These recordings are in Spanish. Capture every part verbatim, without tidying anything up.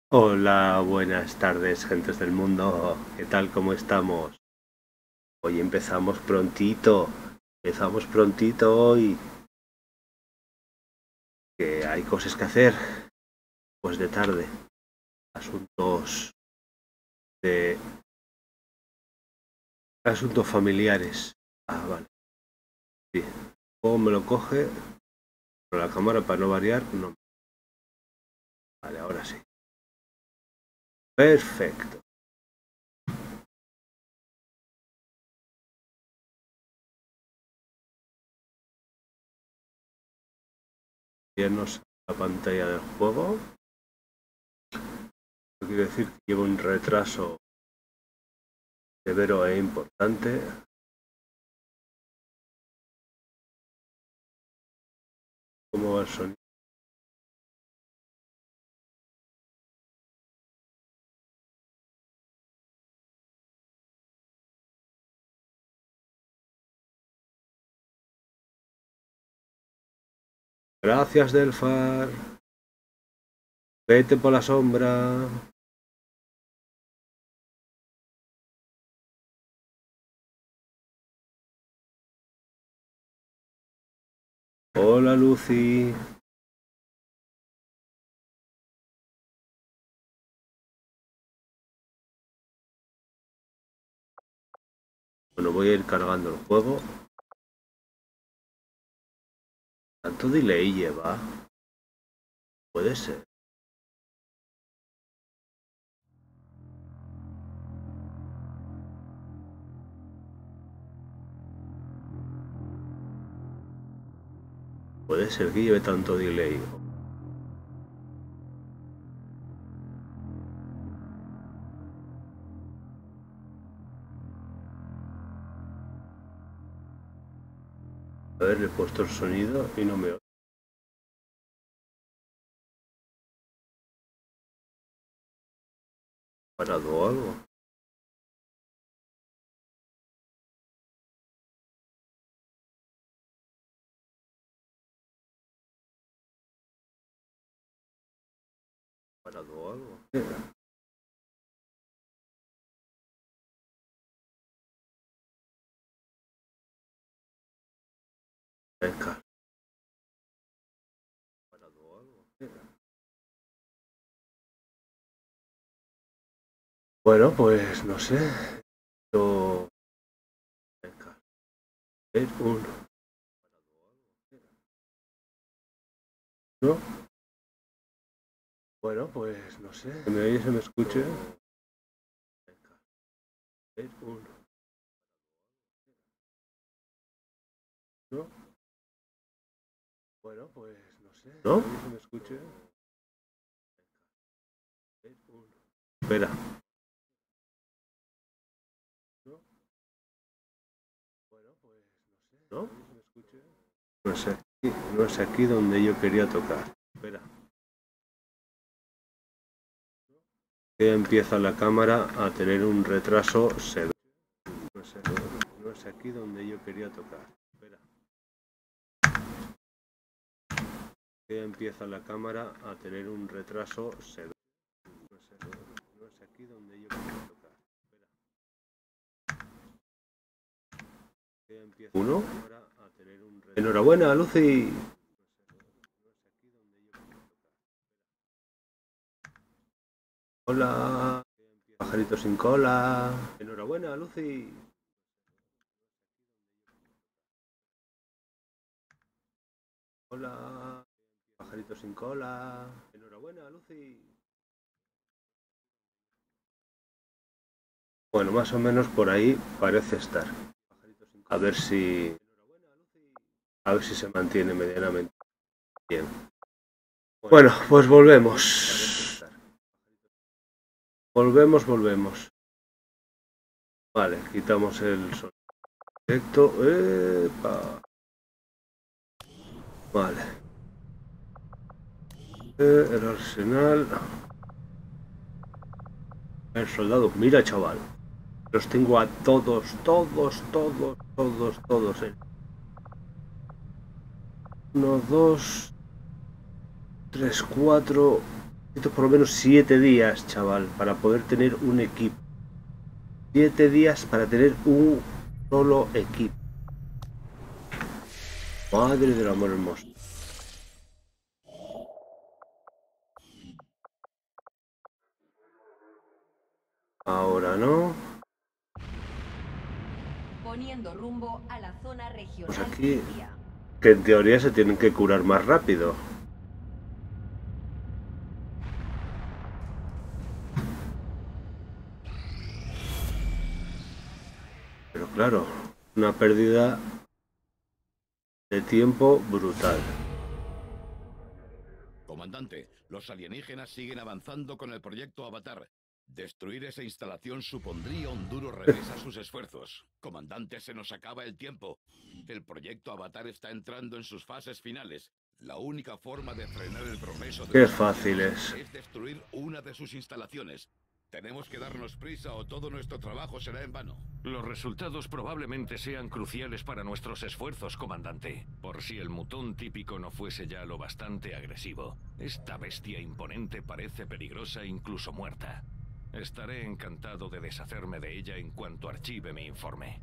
Hola, buenas tardes, gentes del mundo. ¿Qué tal? ¿Cómo estamos? Hoy empezamos prontito. Empezamos prontito hoy. Que hay cosas que hacer. Pues de tarde. Asuntos de... Asuntos familiares. Ah, vale. Sí. Luego me lo coge. Con la cámara para no variar. No. Vale, ahora sí. Perfecto. Irnos a la pantalla del juego. Quiere decir que llevo un retraso severo e importante. ¿Cómo va el sonido? Gracias, Delfar. Vete por la sombra. Hola, Lucy. Bueno, voy a ir cargando el juego. ¿Tanto delay lleva? Puede ser. Puede ser que lleve tanto delay. A ver, le he puesto el sonido y no me oye. ¿Ha parado o algo? ¿Ha parado o algo? Venga. ¿Ha parado o algo? Bueno, pues no sé. Yo... Venga. Ver un... ¿No? Bueno, pues no sé. ¿Me oye? ¿Se me escuche? Venga. Ver un... ¿No? Bueno, pues no sé. ¿No? ¿Se me escuche? Ver un... Espera. ¿No? Bueno, pues no sé. ¿No? ¿Se me escuche? No es aquí, no es aquí donde yo quería tocar. Espera. Que empieza la cámara a tener un retraso severo. No es, no es aquí donde yo quería tocar. Espera. Que empieza la cámara a tener un retraso severo. No es, no es aquí donde yo quería tocar. Espera. Que empieza uno a tener un retraso. Enhorabuena, Lucy. Hola, pajarito sin cola. Enhorabuena, Lucy. Hola, pajarito sin cola. Enhorabuena, Lucy. Bueno, más o menos por ahí parece estar. A ver si... A ver si se mantiene medianamente bien. Bueno, pues volvemos. Volvemos, volvemos. Vale, quitamos el sonido directo. ¡Epa! Vale. Eh, el arsenal. El soldado. Mira, chaval. Los tengo a todos, todos, todos, todos, todos. Eh. Uno, dos, tres, cuatro, Necesito por lo menos siete días, chaval, para poder tener un equipo. Siete días para tener un solo equipo. Madre del amor hermoso. Ahora no. Poniendo rumbo a la zona regional. Pues aquí, que en teoría se tienen que curar más rápido. Pero claro, una pérdida de tiempo brutal. Comandante, los alienígenas siguen avanzando con el proyecto Avatar. Destruir esa instalación supondría un duro revés a sus esfuerzos. Comandante, se nos acaba el tiempo. El proyecto Avatar está entrando en sus fases finales. La única forma de frenar el progreso de Qué fácil es. es destruir una de sus instalaciones. Tenemos que darnos prisa o todo nuestro trabajo será en vano. Los resultados probablemente sean cruciales para nuestros esfuerzos, comandante. Por si el mutón típico no fuese ya lo bastante agresivo. Esta bestia imponente parece peligrosa incluso muerta. Estaré encantado de deshacerme de ella en cuanto archive mi informe.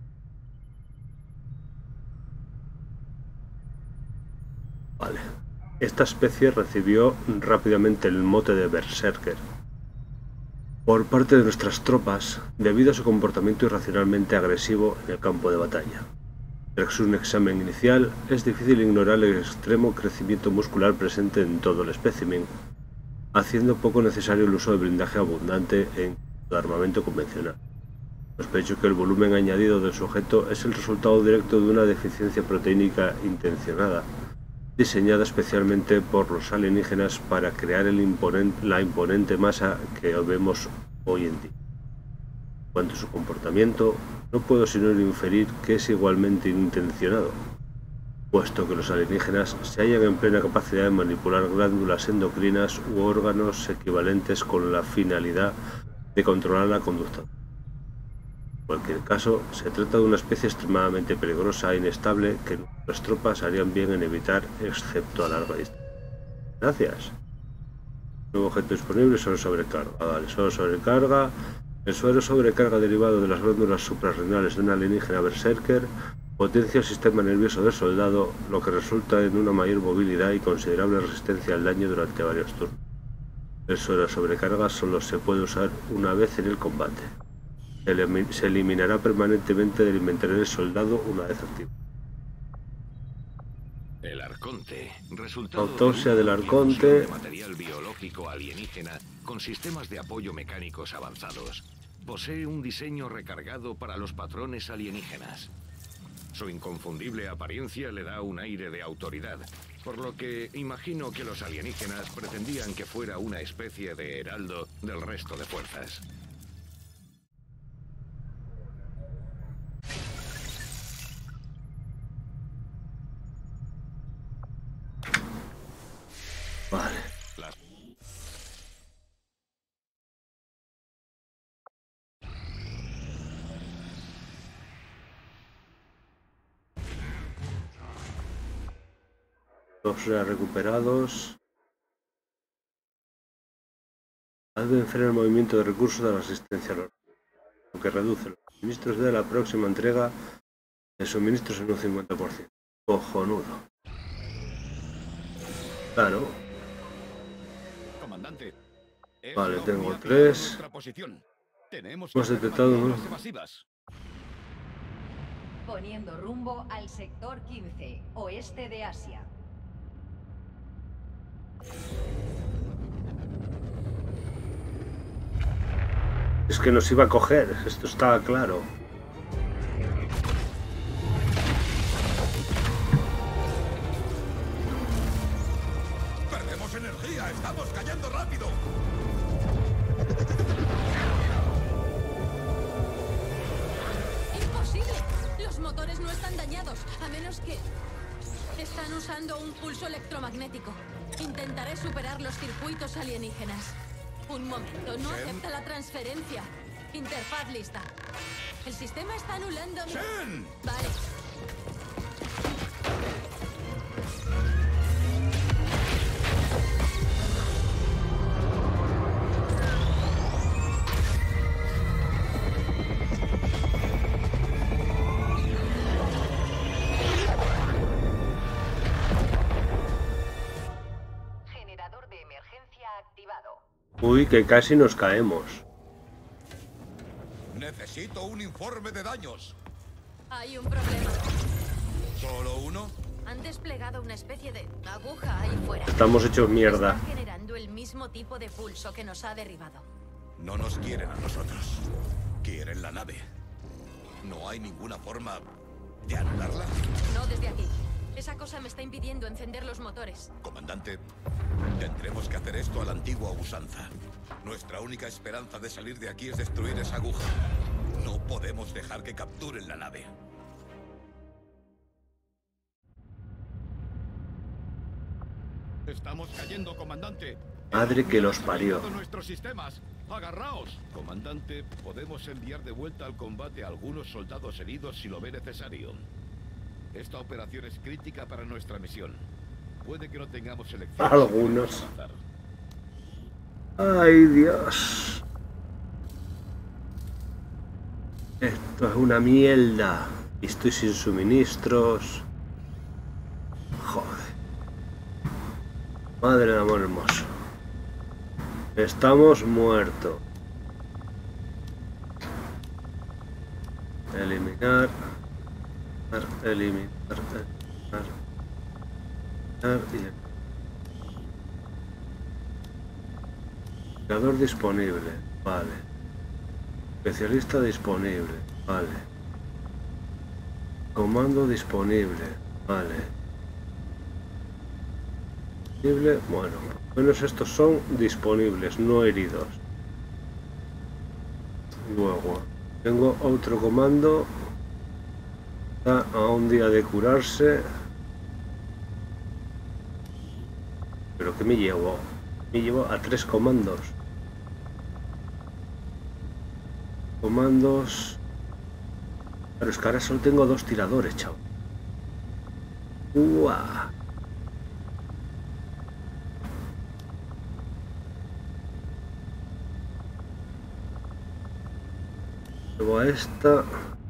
Vale. Esta especie recibió rápidamente el mote de Berserker por parte de nuestras tropas debido a su comportamiento irracionalmente agresivo en el campo de batalla. Tras un examen inicial, es difícil ignorar el extremo crecimiento muscular presente en todo el espécimen, haciendo poco necesario el uso de blindaje abundante en el armamento convencional. Sospecho que el volumen añadido del sujeto es el resultado directo de una deficiencia proteínica intencionada, diseñada especialmente por los alienígenas para crear el imponente, la imponente masa que vemos hoy en día. En cuanto a su comportamiento, no puedo sino inferir que es igualmente intencionado, puesto que los alienígenas se hallan en plena capacidad de manipular glándulas endocrinas u órganos equivalentes con la finalidad de controlar la conducta. En cualquier caso, se trata de una especie extremadamente peligrosa e inestable que nuestras tropas harían bien en evitar, excepto a larga distancia. Gracias. Nuevo objeto disponible, suero sobrecarga. Vale, suero sobrecarga. El suero sobrecarga derivado de las glándulas suprarrenales de un alienígena berserker potencia el sistema nervioso del soldado, lo que resulta en una mayor movilidad y considerable resistencia al daño durante varios turnos. El suero sobrecarga solo se puede usar una vez en el combate. Se eliminará permanentemente del inventario del soldado una vez activo. El Arconte, resultado Autopsia de del una Arconte. fusión de material biológico alienígena con sistemas de apoyo mecánicos avanzados. Posee un diseño recargado para los patrones alienígenas. Su inconfundible apariencia le da un aire de autoridad, por lo que imagino que los alienígenas pretendían que fuera una especie de heraldo del resto de fuerzas. Vale. Las... Dos ya recuperados. Haz vencer el movimiento de recursos de la resistencia a los lo que reduce los suministros de la próxima entrega de suministros en un cincuenta por ciento. Cojonudo. Claro. Comandante, es Vale, la tengo unidad tres. de nuestra posición. Tenemos que Hemos hacer detectado maniobras uno. evasivas. Poniendo rumbo al sector quince, oeste de Asia. Es que nos iba a coger, esto estaba claro. ¡Perdemos energía! ¡Estamos cayendo rápido! ¡Imposible! Los motores no están dañados, a menos que... Están usando un pulso electromagnético. Intentaré superar los circuitos alienígenas. Un momento, no acepta la transferencia. Interfaz lista. El sistema está anulando mi... ¡Shen! Vale. Uy, que casi nos caemos. Necesito un informe de daños. Hay un problema. ¿Solo uno? Han desplegado una especie de aguja ahí fuera. Estamos hechos mierda. Está generando el mismo tipo de pulso que nos ha derribado. No nos quieren a nosotros. Quieren la nave. ¿No hay ninguna forma de anularla? No desde aquí. Esa cosa me está impidiendo encender los motores. Comandante, tendremos que hacer esto a la antigua usanza. Nuestra única esperanza de salir de aquí es destruir esa aguja. No podemos dejar que capturen la nave. Estamos cayendo, comandante. Madre que los parió. Nuestros sistemas. ¡Agarraos! Comandante, podemos enviar de vuelta al combate a algunos soldados heridos si lo ve necesario. Esta operación es crítica para nuestra misión. Puede que no tengamos elección. Algunos. Ay, Dios. Esto es una mierda. Estoy sin suministros. Joder. Madre de amor hermoso. Estamos muertos. Eliminar. Eliminar. Eliminar. Eliminar. Indicador disponible. Vale. Especialista disponible. Vale. Comando disponible. Vale. Disponible. Bueno, al menos estos son disponibles, no heridos. Luego, tengo otro comando. Está a un día de curarse. Pero que me llevo. Me llevo a tres comandos. Comandos. Pero es que ahora solo tengo dos tiradores, chao. ¡Uah! Luego a esta.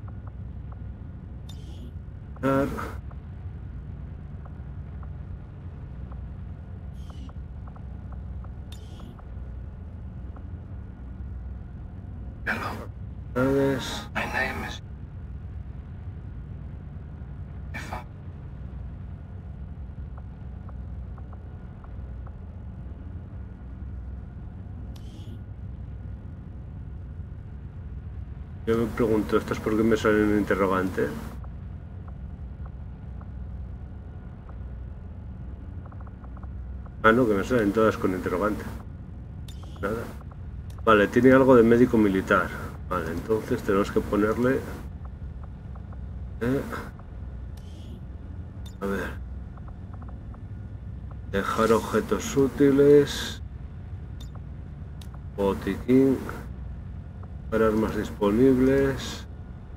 ¿Sabes? My name is Efa. Yo me pregunto, ¿esto es porque me sale un interrogante? Ah, no, que me salen todas con interrogante. Nada. Vale, tiene algo de médico militar. Vale, entonces tenemos que ponerle... Eh, a ver. Dejar objetos útiles. Botiquín. Para armas disponibles.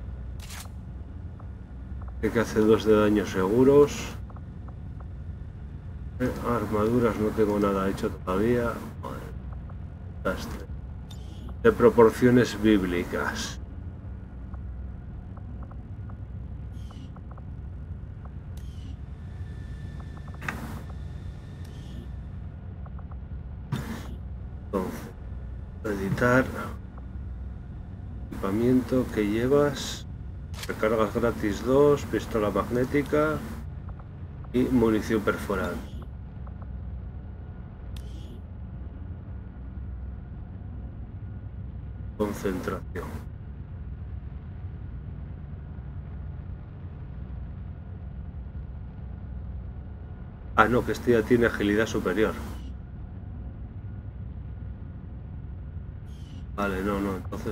Que hace dos de daño seguros. Eh, armaduras no tengo nada hecho todavía. Madre. Desastre. De proporciones bíblicas. Entonces, editar equipamiento que llevas, recargas gratis dos, pistola magnética y munición perforante. Concentración. Ah, no, que este ya tiene agilidad superior. Vale, no, no, entonces...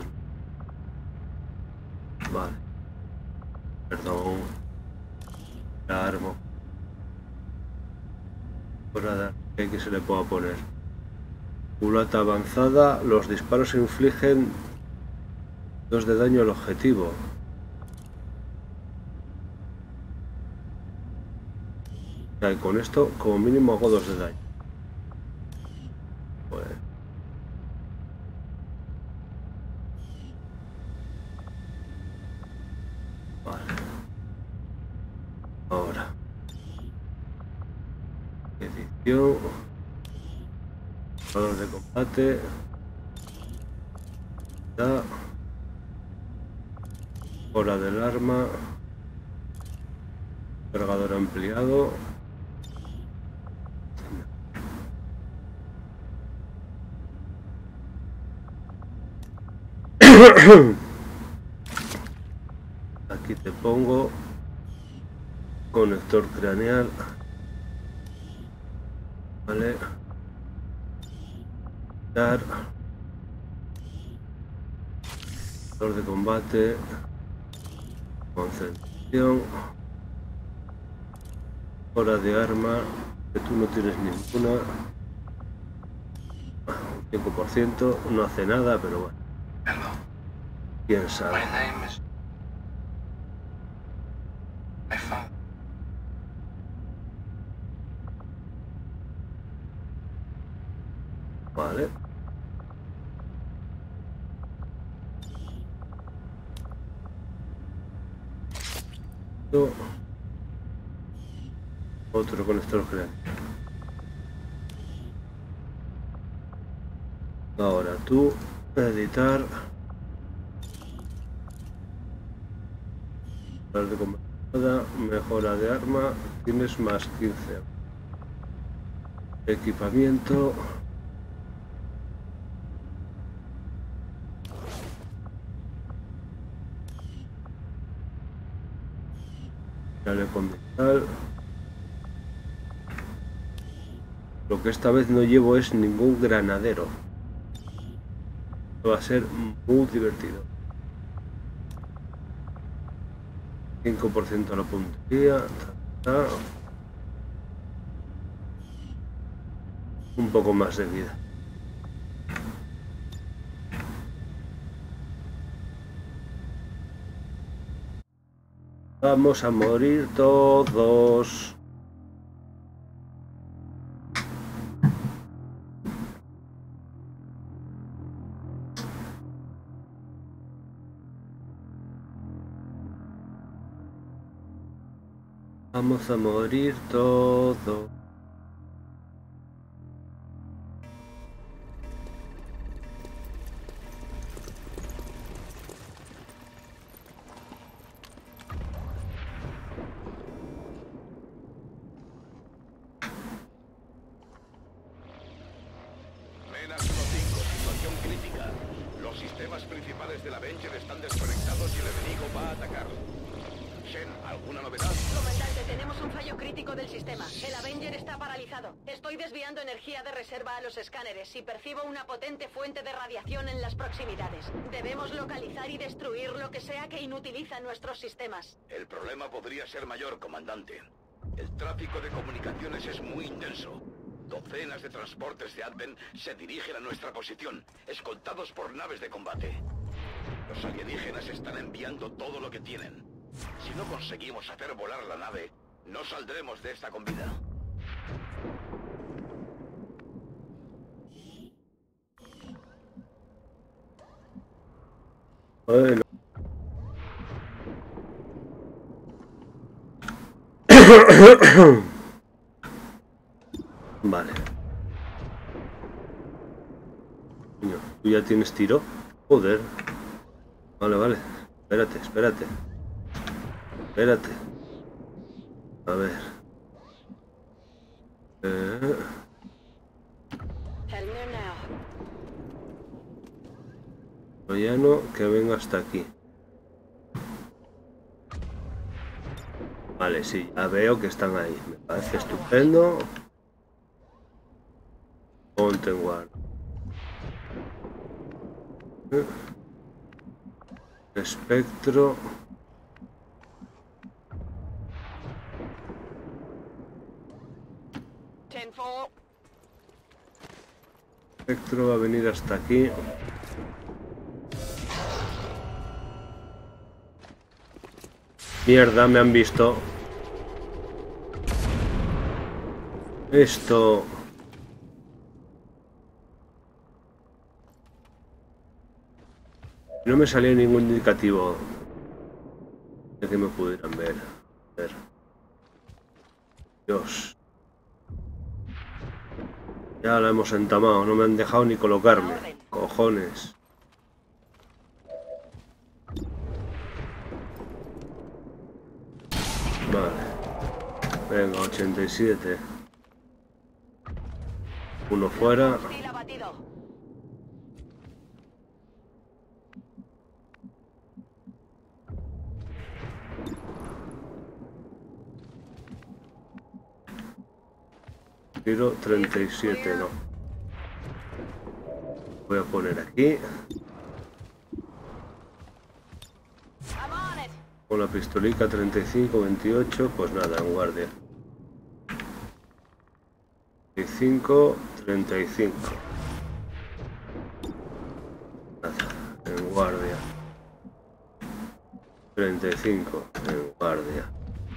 Vale. Perdón. La armo. Por nada, ¿qué que se le pueda poner? Culata avanzada, los disparos infligen dos de daño al objetivo. Y con esto, como mínimo, hago dos de daño. Pues... Vale. Ahora. Edición. Valor de combate. Ya. Hora del arma. Cargador ampliado. Aquí te pongo conector craneal. Vale. Dar. Valor de combate. Concentración. Hora de arma, que tú no tienes ninguna. Un cinco por ciento, no hace nada, pero bueno. Hello. Quién sabe. My name is... My father. Vale. Otro conector craneal. Ahora tú, editar. De combate, mejora de arma, tienes más quince. Equipamiento. Chaleco metal. Lo que esta vez no llevo es ningún granadero. Va a ser muy divertido. cinco por ciento a la puntería. Ta, ta. Un poco más de vida. Vamos a morir todos. Vamos a morir todos. Menas uno cinco, situación crítica. Los sistemas principales del Avenger están desconectados y el enemigo va a atacar. Shen, ¿alguna novedad? Comandante, tenemos un fallo crítico del sistema. El Avenger está paralizado. Estoy desviando energía de reserva a los escáneres y percibo una potente fuente de radiación en las proximidades. Debemos localizar y destruir lo que sea que inutiliza nuestros sistemas. El problema podría ser mayor, comandante. El tráfico de comunicaciones es muy intenso. Docenas de transportes de Advent se dirigen a nuestra posición, escoltados por naves de combate. Los alienígenas están enviando todo lo que tienen. Si no conseguimos hacer volar la nave, no saldremos de esta con vida. Bueno. Vale. Coño, ¿tú ya tienes tiro? Joder. Vale, vale. Espérate, espérate. Espérate. A ver. Eh... Troyano, que venga hasta aquí. Vale, sí, ya veo que están ahí. Me parece estupendo. Ponte en guardia. Espectro. Espectro va a venir hasta aquí. Mierda, me han visto. Esto... No me salió ningún indicativo de que me pudieran ver. A ver. Dios. Ya la hemos entamado, no me han dejado ni colocarme. Cojones. Vale. Venga, ochenta y siete. Uno fuera. Hostil abatido. Tiro treinta y siete, no. Voy a poner aquí. I'm on it. Con la pistolica treinta y cinco, veintiocho, pues nada, en guardia. treinta y cinco, treinta y cinco. Nada, en guardia. treinta y cinco, en guardia.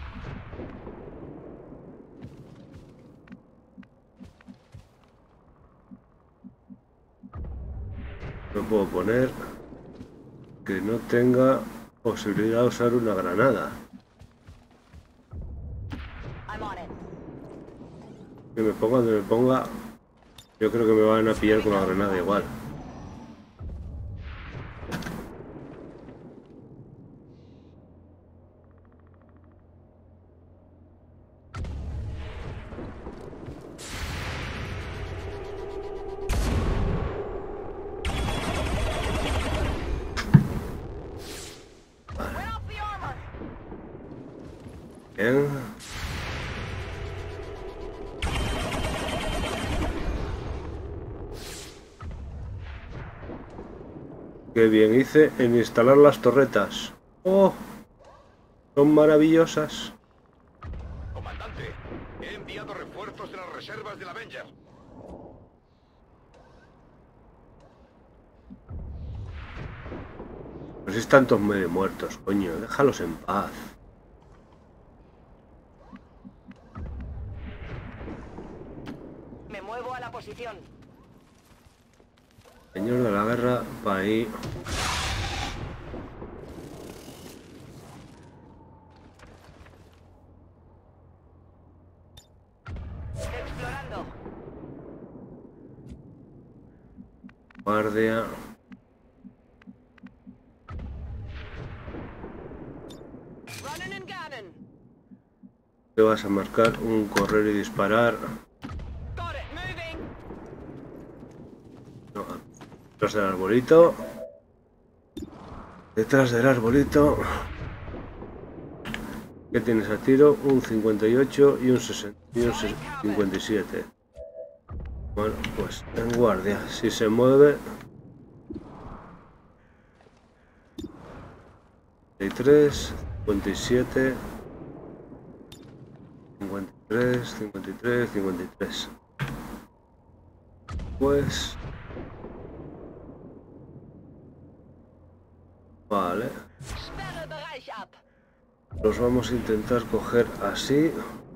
No puedo poner que no tenga posibilidad de usar una granada. I'm on it. Que me ponga donde me ponga, yo creo que me van a pillar con la granada igual. Bien. Qué bien hice en instalar las torretas. ¡Oh! Son maravillosas. Comandante, he enviado refuerzos de las reservas del Avenger. Pues están todos medio muertos, coño. Déjalos en paz. Me muevo a la posición. Señor de la guerra, para ahí. Explorando. Guardia. Running and gunning. Te vas a marcar un correr y disparar. Got it. Moving. No, detrás del arbolito. Detrás del arbolito. ¿Qué tienes a tiro? Un cincuenta y ocho y un, sesenta, y un cincuenta y siete. Bueno, pues en guardia. Si se mueve. cincuenta y tres, cincuenta y siete. cincuenta y tres, cincuenta y tres, cincuenta y tres. Pues... Vale. Sperre Bereich ab. Los vamos a intentar coger así.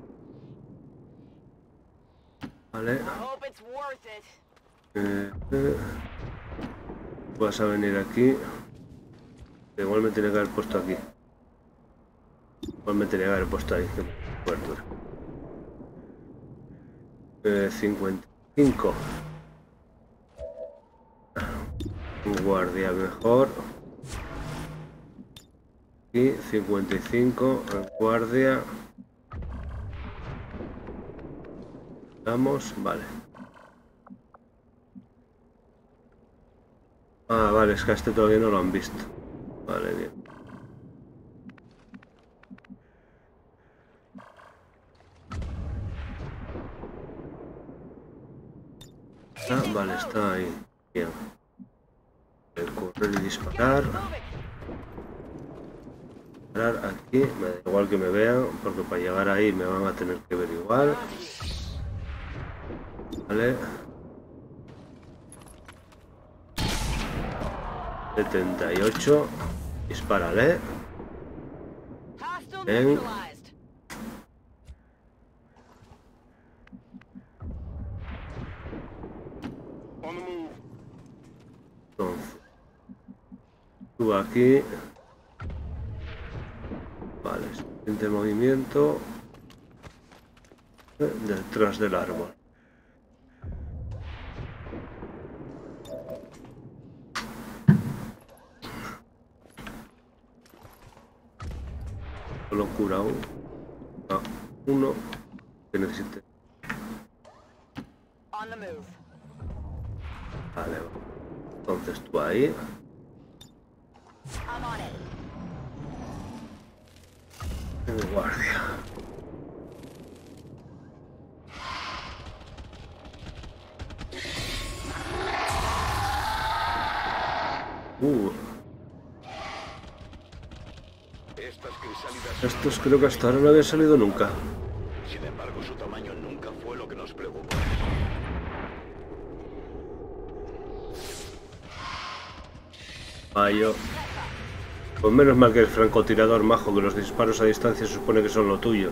Vale. Hope it's worth it. Eh, eh. Vas a venir aquí. Igual me tiene que haber puesto aquí. Igual me tenía que haber puesto ahí. Que cobertura. Eh, cincuenta y cinco. Un guardia mejor. Y cincuenta y cinco en guardia. Vamos, vale. Ah, vale, es que a este todavía no lo han visto. Vale, bien. Ah, vale, está ahí. Bien. El correr y disparar. Aquí, me da igual que me vean, porque para llegar ahí me van a tener que ver igual. Vale. setenta y ocho. Dispárale. Ven. Entonces, tú aquí. Vale, siguiente movimiento. Detrás del árbol. Solo cura uno. Ah, uno que necesite. Vale, entonces tú ahí. En guardia. Uh. Estas crisálidas... Estos creo que hasta ahora no habían salido nunca. Sin embargo, su tamaño nunca fue lo que nos preocupó. Fallo. Pues menos mal que el francotirador majo, que los disparos a distancia se supone que son lo tuyo.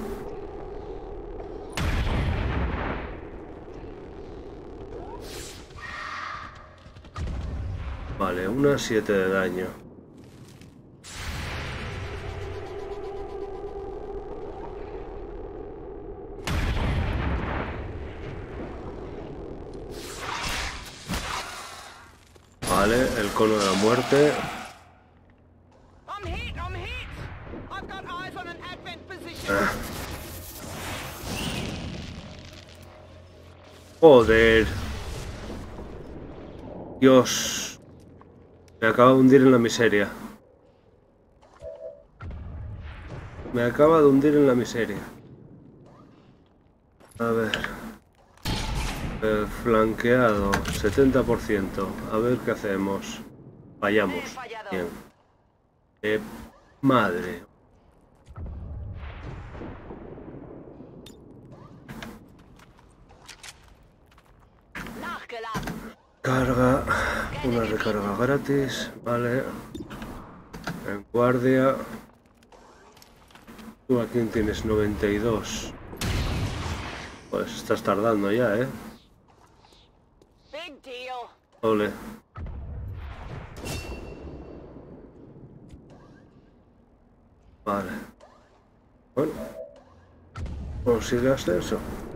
Vale, una siete de daño. Vale, el cono de la muerte. Ah. Joder. Dios. Me acaba de hundir en la miseria. Me acaba de hundir en la miseria. A ver. Eh, flanqueado, setenta por ciento. A ver qué hacemos. Fallamos. Bien. Eh, madre. Carga. Una recarga gratis. Vale. En guardia. Tú aquí tienes noventa y dos. Pues estás tardando ya, ¿eh? Ole. Vale. Bueno. Consigue ascenso.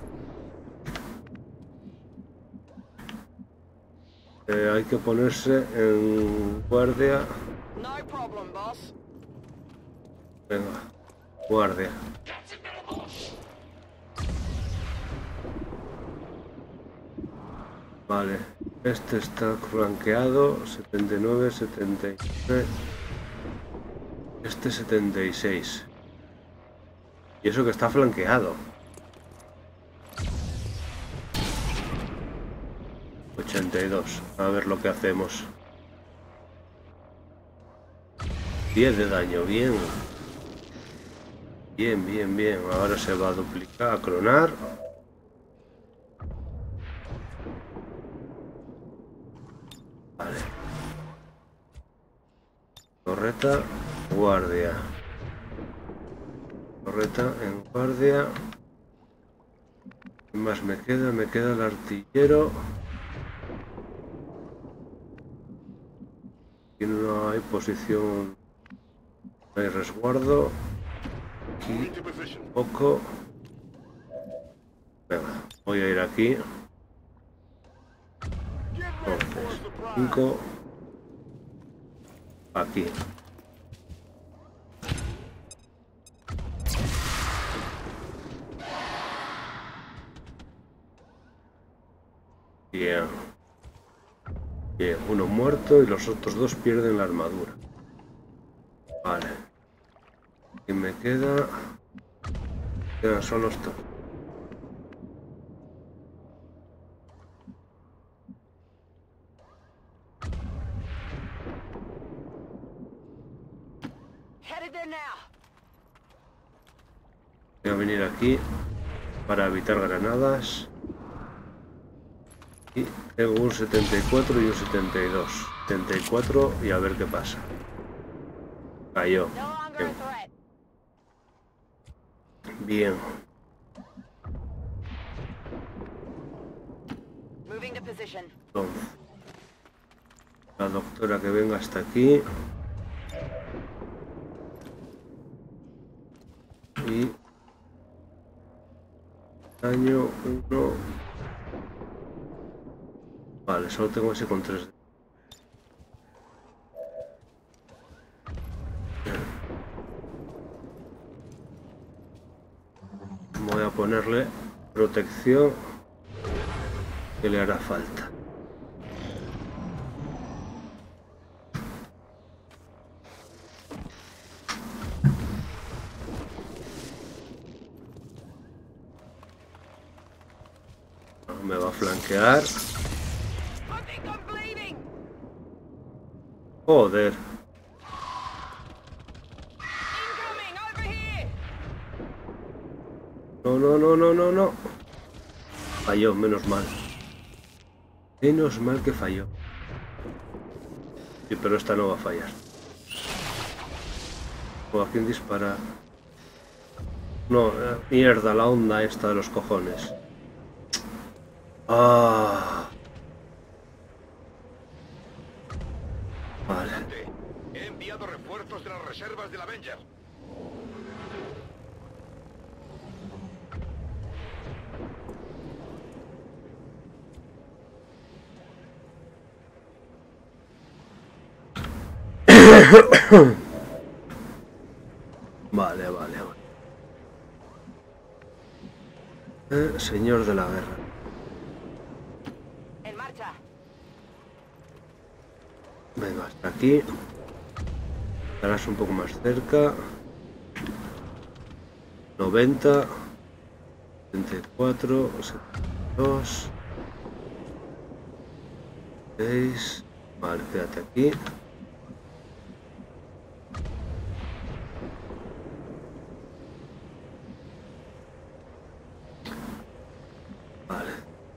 Eh, hay que ponerse en guardia. Venga. Guardia. Vale, este está flanqueado, setenta y nueve, setenta y nueve, este setenta y seis. Y eso que está flanqueado. ochenta y dos, a ver lo que hacemos. diez de daño, bien. Bien, bien, bien, ahora se va a duplicar, a clonar. Vale. Torreta, guardia. Torreta en guardia. ¿Qué más me queda? Me queda el artillero. Aquí no hay posición. No hay resguardo. Aquí poco. Venga, voy a ir aquí. Entonces, cinco. Aquí. Bien. Bien, uno muerto y los otros dos pierden la armadura. Vale. Y me queda... Quedan solo estos. Voy a venir aquí para evitar granadas. Y tengo un setenta y cuatro y un setenta y dos. setenta y cuatro y a ver qué pasa. Cayó. Bien. Bien. Entonces, la doctora que venga hasta aquí. Y daño uno. Vale, solo tengo ese con tres. a ponerle protección que le hará falta. Me va a flanquear. Joder. No, no, no, no, no, no. Falló, menos mal. Menos mal que falló. Sí, pero esta no va a fallar. ¿O a quién dispara? No, eh, mierda, la onda esta de los cojones. Ah. Vale. He enviado refuerzos de las reservas del Avenger. Vale, vale, vale. Eh, señor de la guerra. En marcha. Venga, hasta aquí. Estarás un poco más cerca. noventa. setenta y cuatro. setenta y dos. seis. Vale, quédate aquí. Vale.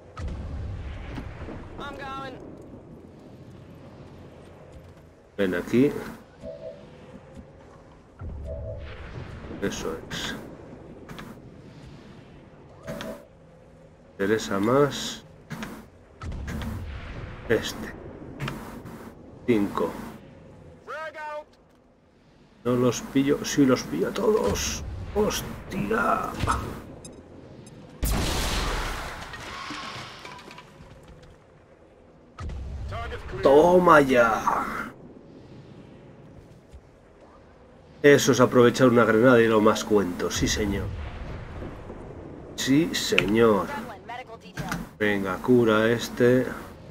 Ven aquí. Eso es. Interesa más este. cinco. No los pillo. Sí, los pillo a todos. Hostia. Toma ya. Eso es aprovechar una granada y lo más cuento. Sí, señor. Sí, señor. Venga, cura a este.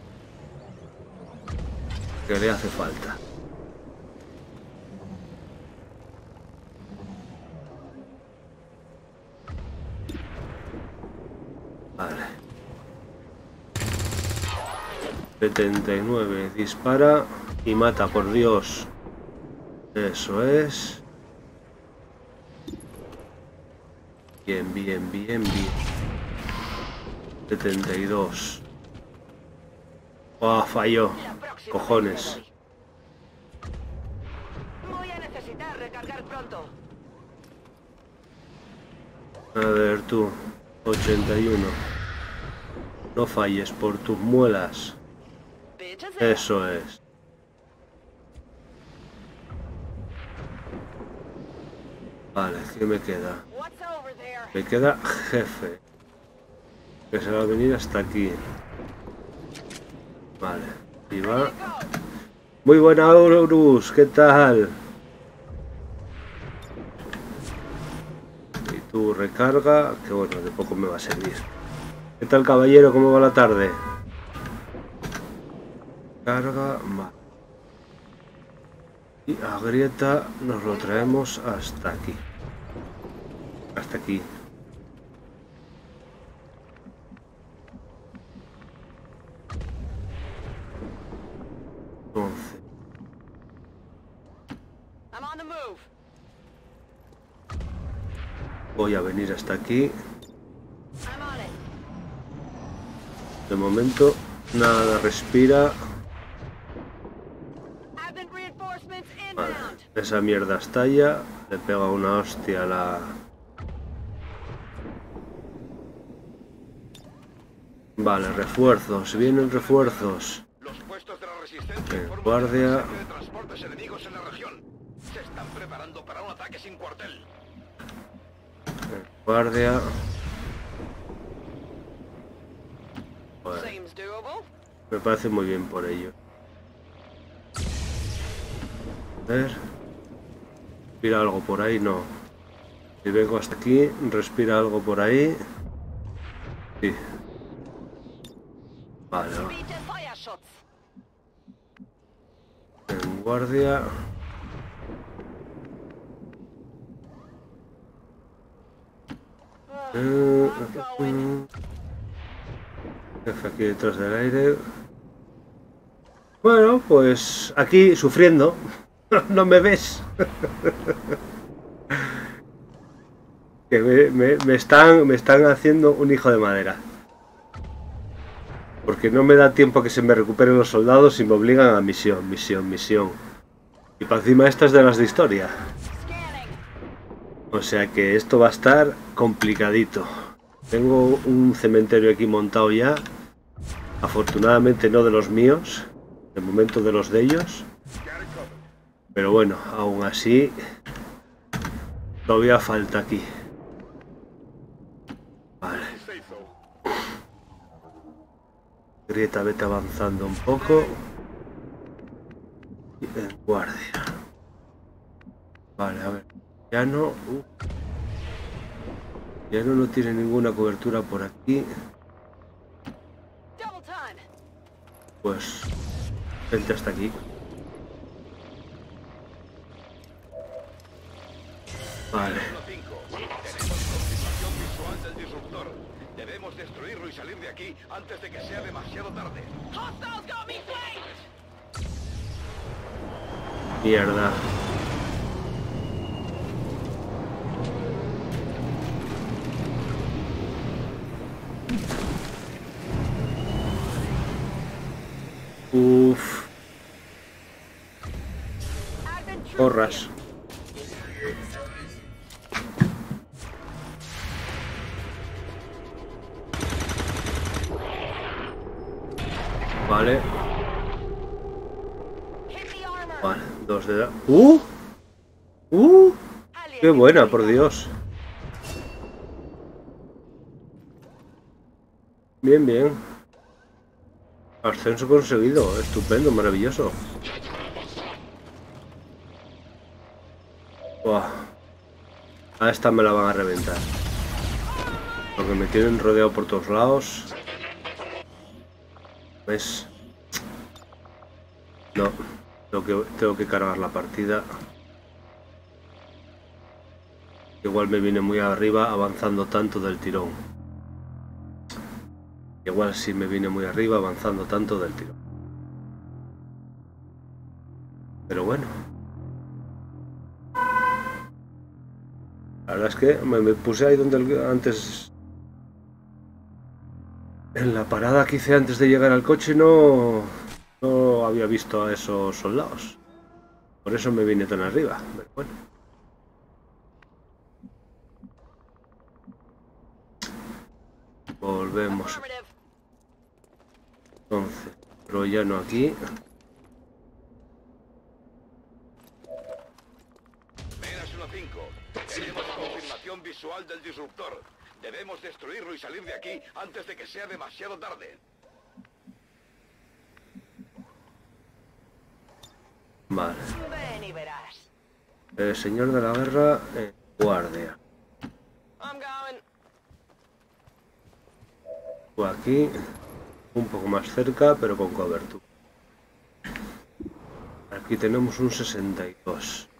Que le hace falta. Vale. setenta y nueve. Dispara y mata, por Dios. Eso es. Bien, bien, bien, bien. setenta y dos. Oh, falló. Cojones. Voy a necesitar recargar pronto. A ver tú. ochenta y uno. No falles por tus muelas. Eso es. Vale, ¿qué me queda? Me queda jefe. Que se va a venir hasta aquí. Vale. Y va. Muy buena, Horus. ¿Qué tal? Y tú recarga. Que bueno, de poco me va a servir. ¿Qué tal, caballero? ¿Cómo va la tarde? Carga. Va. Y a Grieta nos lo traemos hasta aquí. Hasta aquí. Entonces. Voy a venir hasta aquí. De momento, nada respira. Vale, esa mierda estalla. Le pega una hostia a la... Vale, refuerzos. Vienen refuerzos. Los puestos de la resistencia Eh, informan guardia. de la presencia de transportes enemigos en la región. Se están preparando para un ataque sin cuartel. Guardia. Bueno, me parece muy bien por ello. A ver. ¿Mira algo por ahí? No. Y vengo hasta aquí, respira algo por ahí. Sí. Vale, va. En guardia. Eh, Jefe aquí detrás del aire. Bueno, pues aquí sufriendo. No me ves. Que me, me, me están me están haciendo un hijo de madera. Porque no me da tiempo que se me recuperen los soldados y me obligan a misión, misión, misión. Y para encima estas de las de historia. O sea que esto va a estar complicadito. Tengo un cementerio aquí montado ya. Afortunadamente no de los míos. De momento de los de ellos. Pero bueno, aún así todavía falta aquí. Vale. Grieta, vete avanzando un poco. Y en guardia. Vale, a ver. Ya no... Uh. Ya no, no tiene ninguna cobertura por aquí. Pues... Vente hasta aquí. Vale. Tenemos confirmación visual del disruptor. Debemos destruirlo y salir de aquí antes de que sea demasiado tarde. Mierda. Uff. Porras. Vale. Vale, dos de edad. ¡Uh! ¡Uh! ¡Qué buena, por Dios! Bien, bien. Ascenso conseguido. Estupendo, maravilloso. Buah. A esta me la van a reventar. Porque me tienen rodeado por todos lados. ¿Ves? No. Tengo que, tengo que cargar la partida. Igual me vine muy arriba avanzando tanto del tirón. Igual sí me vine muy arriba avanzando tanto del tirón. Pero bueno. La verdad es que me, me puse ahí donde el, antes... En la parada que hice antes de llegar al coche no... No había visto a esos soldados. Por eso me vine tan arriba. Pero bueno. Volvemos. Entonces, troyano aquí. Menos uno cinco. Tenemos confirmación visual del disruptor. Debemos destruirlo y salir de aquí antes de que sea demasiado tarde. Vale. Ven y verás. El señor de la guerra en guardia. Tú aquí, un poco más cerca, pero con cobertura. Aquí tenemos un sesenta y dos.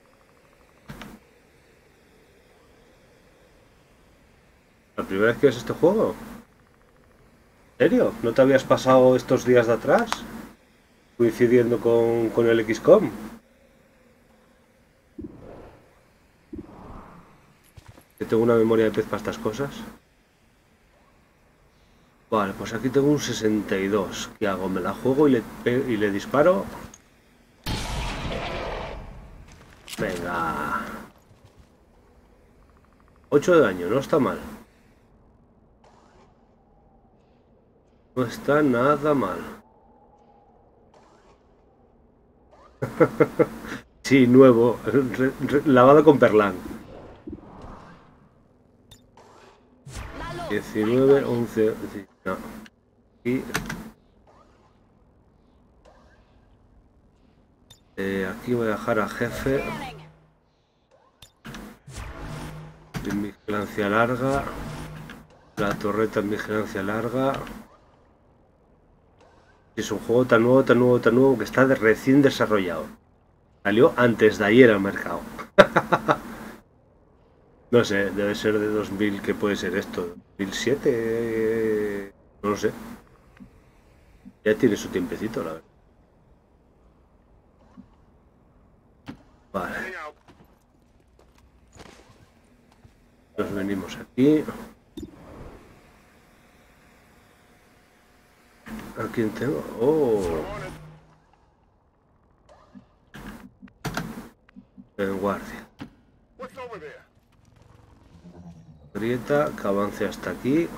¿La primera vez que ves este juego? ¿En serio? ¿No te habías pasado estos días de atrás? Coincidiendo con, con el equis com. Yo tengo una memoria de pez para estas cosas. Vale, pues aquí tengo un sesenta y dos. ¿Qué hago? ¿Me la juego y le, y le disparo? Venga. ocho de daño, no está mal. No está nada mal. Sí, nuevo. Re, re, lavado con perlán. diecinueve, once... No. Y... Eh, aquí voy a dejar a jefe. En vigilancia larga. La torreta en vigilancia larga. Es un juego tan nuevo, tan nuevo, tan nuevo que está de recién desarrollado. Salió antes de ayer al mercado. No sé, debe ser de dos mil, ¿qué puede ser esto? ¿dos mil siete? No lo sé. Ya tiene su tiempecito, la verdad. Vale. Nos venimos aquí. ¿A quién tengo? Oh. En guardia. Grieta que avance hasta aquí.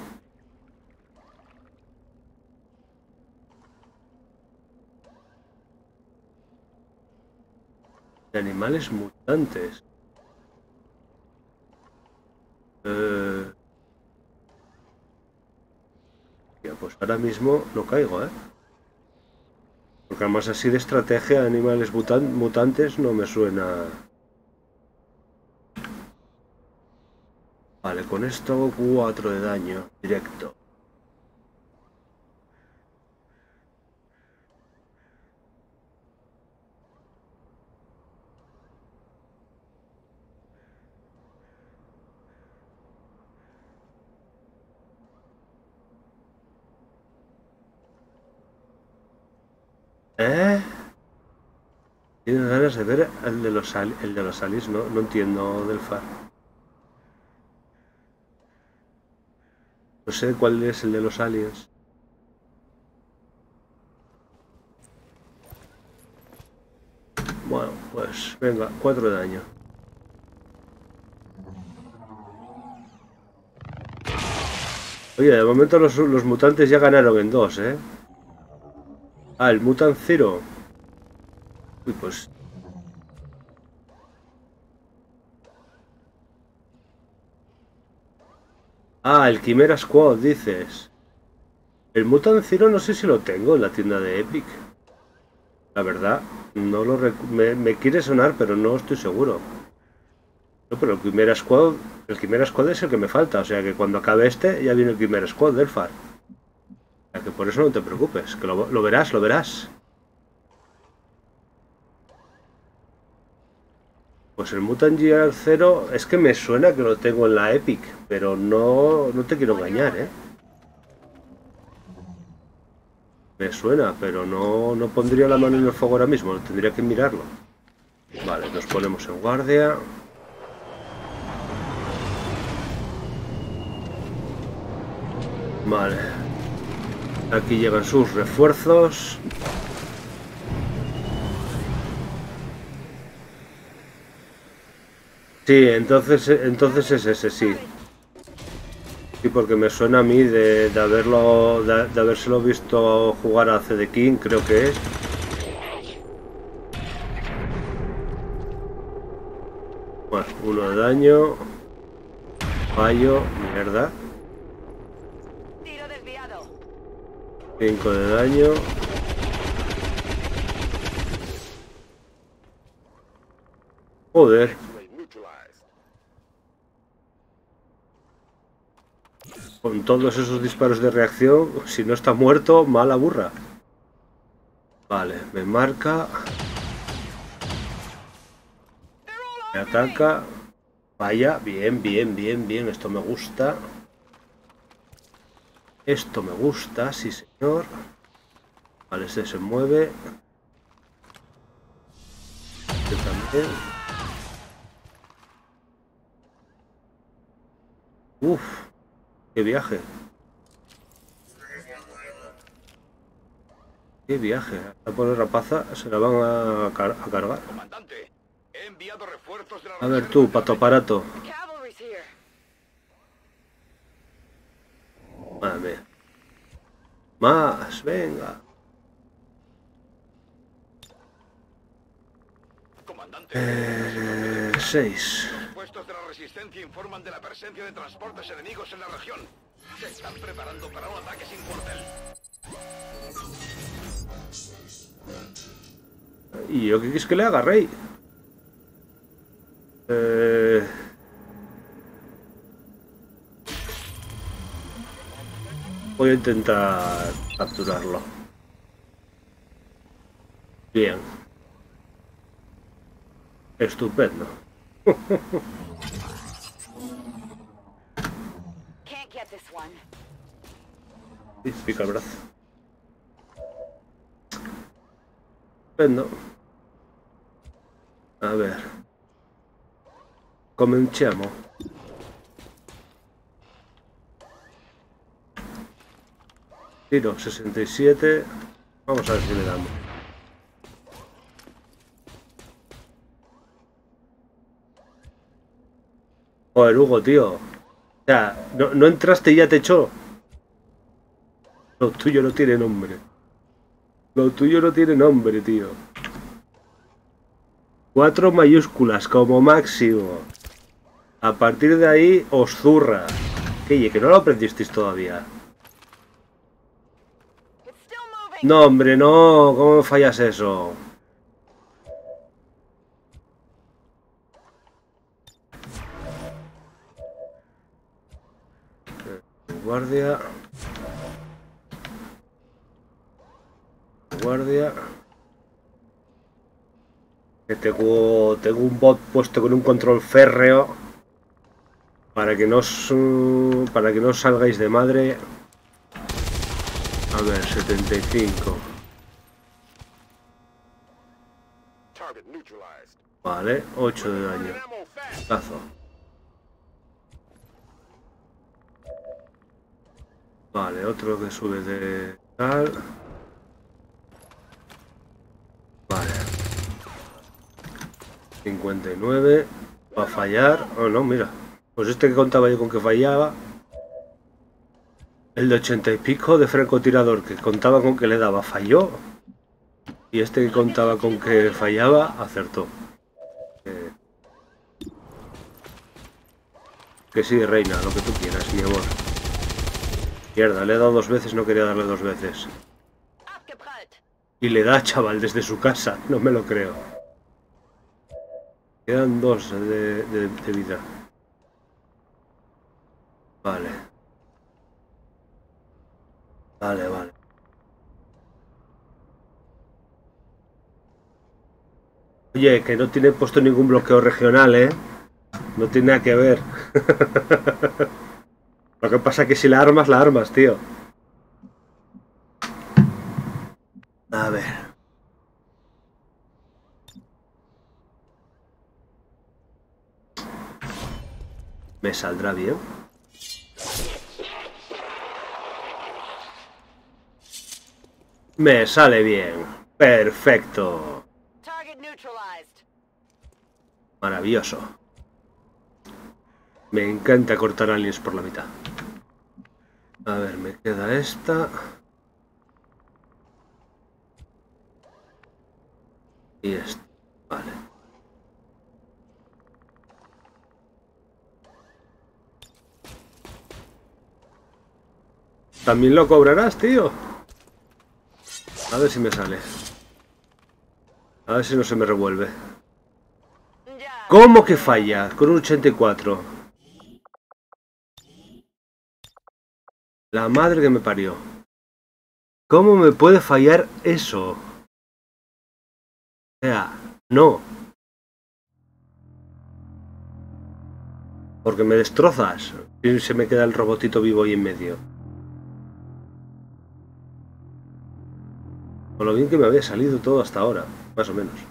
De animales mutantes. Eh... Ya, pues ahora mismo no caigo, ¿eh? Porque además así de estrategia de animales mutan mutantes no me suena. Vale, con esto hago cuatro de daño directo. ¿Eh? Tienes ganas de ver el de los al el de los aliens, no, no entiendo del far. No sé cuál es el de los aliens. Bueno, pues venga, cuatro de daño. Oye, de momento los, los mutantes ya ganaron en dos, ¿eh? Ah, el Mutant Zero. Uy, pues... Ah, el Chimera Squad, dices. El Mutant Zero no sé si lo tengo en la tienda de Epic. La verdad, no lo rec me, me quiere sonar, pero no estoy seguro. No, pero el Chimera Squad, el Chimera Squad es el que me falta, o sea que cuando acabe este ya viene el Chimera Squad del Far. O sea que por eso no te preocupes, que lo, lo verás, lo verás. Pues el Mutant G R cero es que me suena que lo tengo en la Epic, pero no, no te quiero engañar, ¿eh? Me suena, pero no, no pondría la mano en el fuego ahora mismo, tendría que mirarlo. Vale, nos ponemos en guardia. Vale. Aquí llegan sus refuerzos. Sí, entonces, entonces es ese, sí. Sí, porque me suena a mí de, de haberlo, de, de habérselo visto jugar a C D King, creo que es. Bueno, uno de daño. Fallo, mierda. Tiro desviado. Cinco de daño. Joder. Con todos esos disparos de reacción, si no está muerto, mala burra. Vale, me marca. Me ataca. Vaya, bien, bien, bien, bien. Esto me gusta. Esto me gusta, sí señor. Vale, este se mueve. Este también. Uf. ¡Qué viaje! ¡Qué viaje! A poner rapaza, se la van a, car a cargar. Comandante, he enviado refuerzos de la A ver tú, pato aparato. Madre mía. Más, venga. Comandante, Eh, seis. los puestos de la resistencia informan de la presencia de transportes enemigos en la región. Se están preparando para un ataque sin cuartel. ¿Y yo qué quieres que le haga, Rey? Eh... Voy a intentar capturarlo. Bien. Estupendo. Can't get this one. Y pica el brazo. Estupendo. A ver. Comencemos. Tiro sesenta y siete. Vamos a ver si le damos. Joder, Hugo, tío. O sea, no, no entraste y ya te echó. Lo tuyo no tiene nombre. Lo tuyo no tiene nombre, tío. Cuatro mayúsculas como máximo. A partir de ahí, os zurra. Que, que no lo aprendisteis todavía. No, hombre, no. ¿Cómo me fallas eso? Guardia. Guardia. Que tengo, tengo un bot puesto con un control férreo para que no os, para que no os salgáis de madre. A ver, setenta y cinco. Vale, ocho de daño. Lazo. Vale, otro que sube de tal. Vale. cincuenta y nueve. Va a fallar. Oh, no, mira. Pues este que contaba yo con que fallaba. El de ochenta y pico de francotirador que contaba con que le daba falló. Y este que contaba con que fallaba acertó. Eh... Que sí, reina, lo que tú quieras, mi amor. Mierda, le he dado dos veces, no quería darle dos veces. Y le da, chaval, desde su casa, no me lo creo. Quedan dos de, de, de vida. Vale. Vale, vale. Oye, que no tiene puesto ningún bloqueo regional, ¿eh? No tiene nada que ver. Lo que pasa es que si la armas, la armas, tío. A ver. ¿Me saldrá bien? Me sale bien. Perfecto. Maravilloso. Me encanta cortar aliens por la mitad. A ver, me queda esta. Y esta. Vale. También lo cobrarás, tío. A ver si me sale. A ver si no se me revuelve. ¿Cómo que falla? Con un ochenta y cuatro. La madre que me parió. ¿Cómo me puede fallar eso? O sea, no. Porque me destrozas. Y se me queda el robotito vivo ahí en medio. Con lo bien que me había salido todo hasta ahora. Más o menos.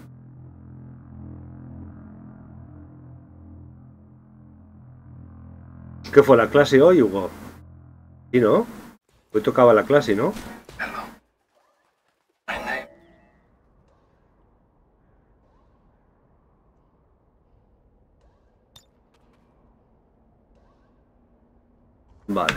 ¿Qué fue la clase hoy, Hugo? ¿Sí, no? Hoy tocaba la clase, ¿no? Vale.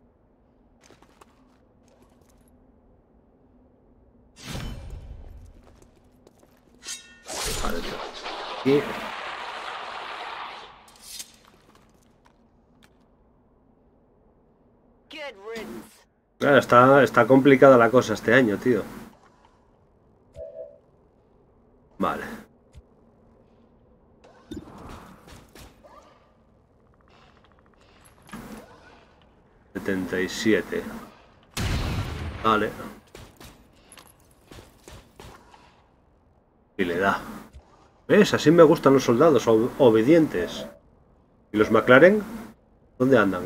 Vale. Y... Claro, está, está complicada la cosa este año, tío. Vale. setenta y siete. Vale. Y le da. ¿Ves? Así me gustan los soldados ob obedientes. ¿Y los McLaren? ¿Dónde andan?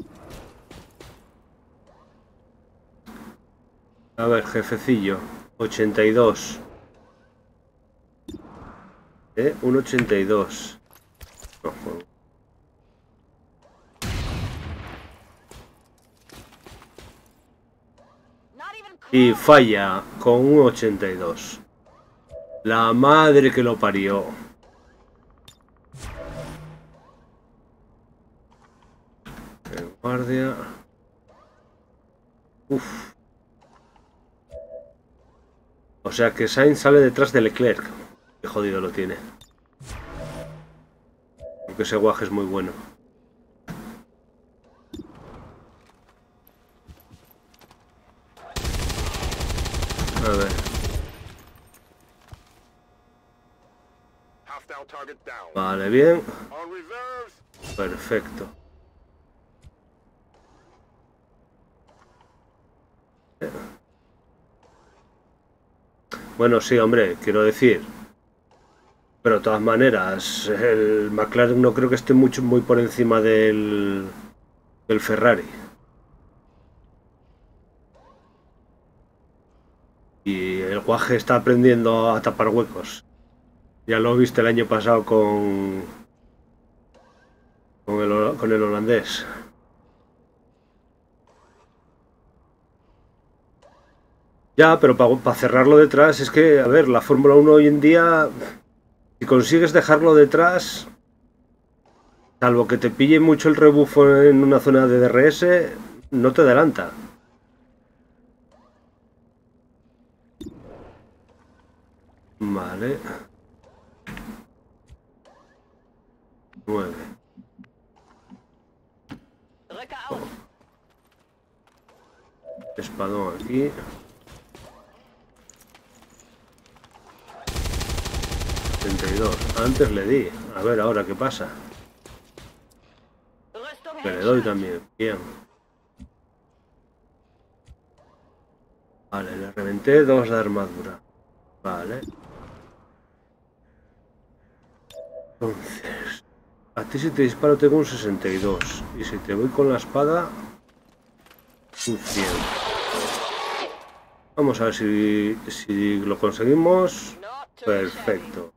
A ver, jefecillo. ochenta y dos. ¿Eh? Un ochenta y dos. No, joder. Y falla con un ochenta y dos. La madre que lo parió. El guardia. Uf. O sea que Sainz sale detrás de Leclerc. Qué jodido lo tiene. Porque ese guaje es muy bueno. A ver. Vale, bien. Perfecto. Bueno, sí, hombre, quiero decir. Pero de todas maneras, el McLaren no creo que esté mucho muy por encima del, del Ferrari. Y el guaje está aprendiendo a tapar huecos. Ya lo viste el año pasado con, con, el, con el holandés. Ya, pero para pa cerrarlo detrás es que, a ver, la Fórmula uno hoy en día, si consigues dejarlo detrás, salvo que te pille mucho el rebufo en una zona de D R S, no te adelanta. Vale. nueve. Espadón aquí. setenta y dos. Antes le di. A ver ahora qué pasa. Que le doy también. Bien. Vale, le reventé dos de armadura. Vale. Entonces, a ti si te disparo tengo un sesenta y dos. Y si te voy con la espada, un cien. Vamos a ver si, si lo conseguimos. Perfecto.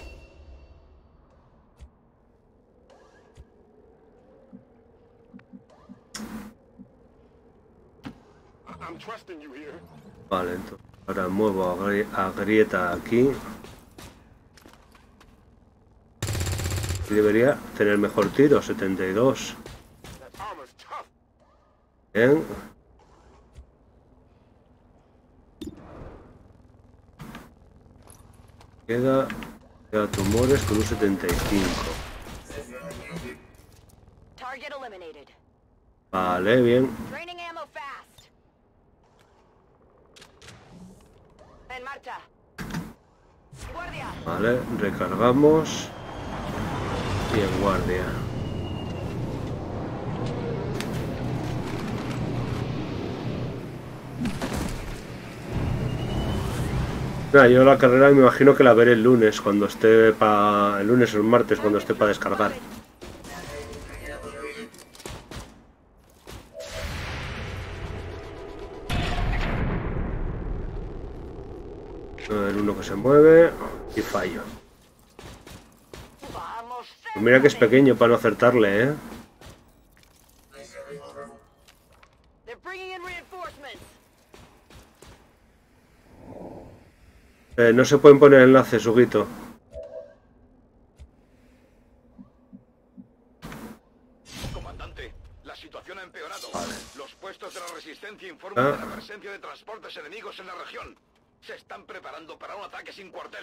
Vale, entonces ahora muevo a, gri a Grieta aquí. Y debería tener mejor tiro, setenta y dos. Bien. Queda, queda tumores con un setenta y cinco. Vale, bien. Vale, recargamos. Y en guardia. Mira, yo la carrera me imagino que la veré el lunes, cuando esté para... El lunes o el martes, cuando esté para descargar. El uno que se mueve y fallo. Pues mira que es pequeño para no acertarle, ¿eh? Eh, no se pueden poner enlaces, Huguito. Comandante, la situación ha empeorado. Vale. Los puestos de la resistencia informan Ah. de la presencia de transportes enemigos en la región. Se están preparando para un ataque sin cuartel.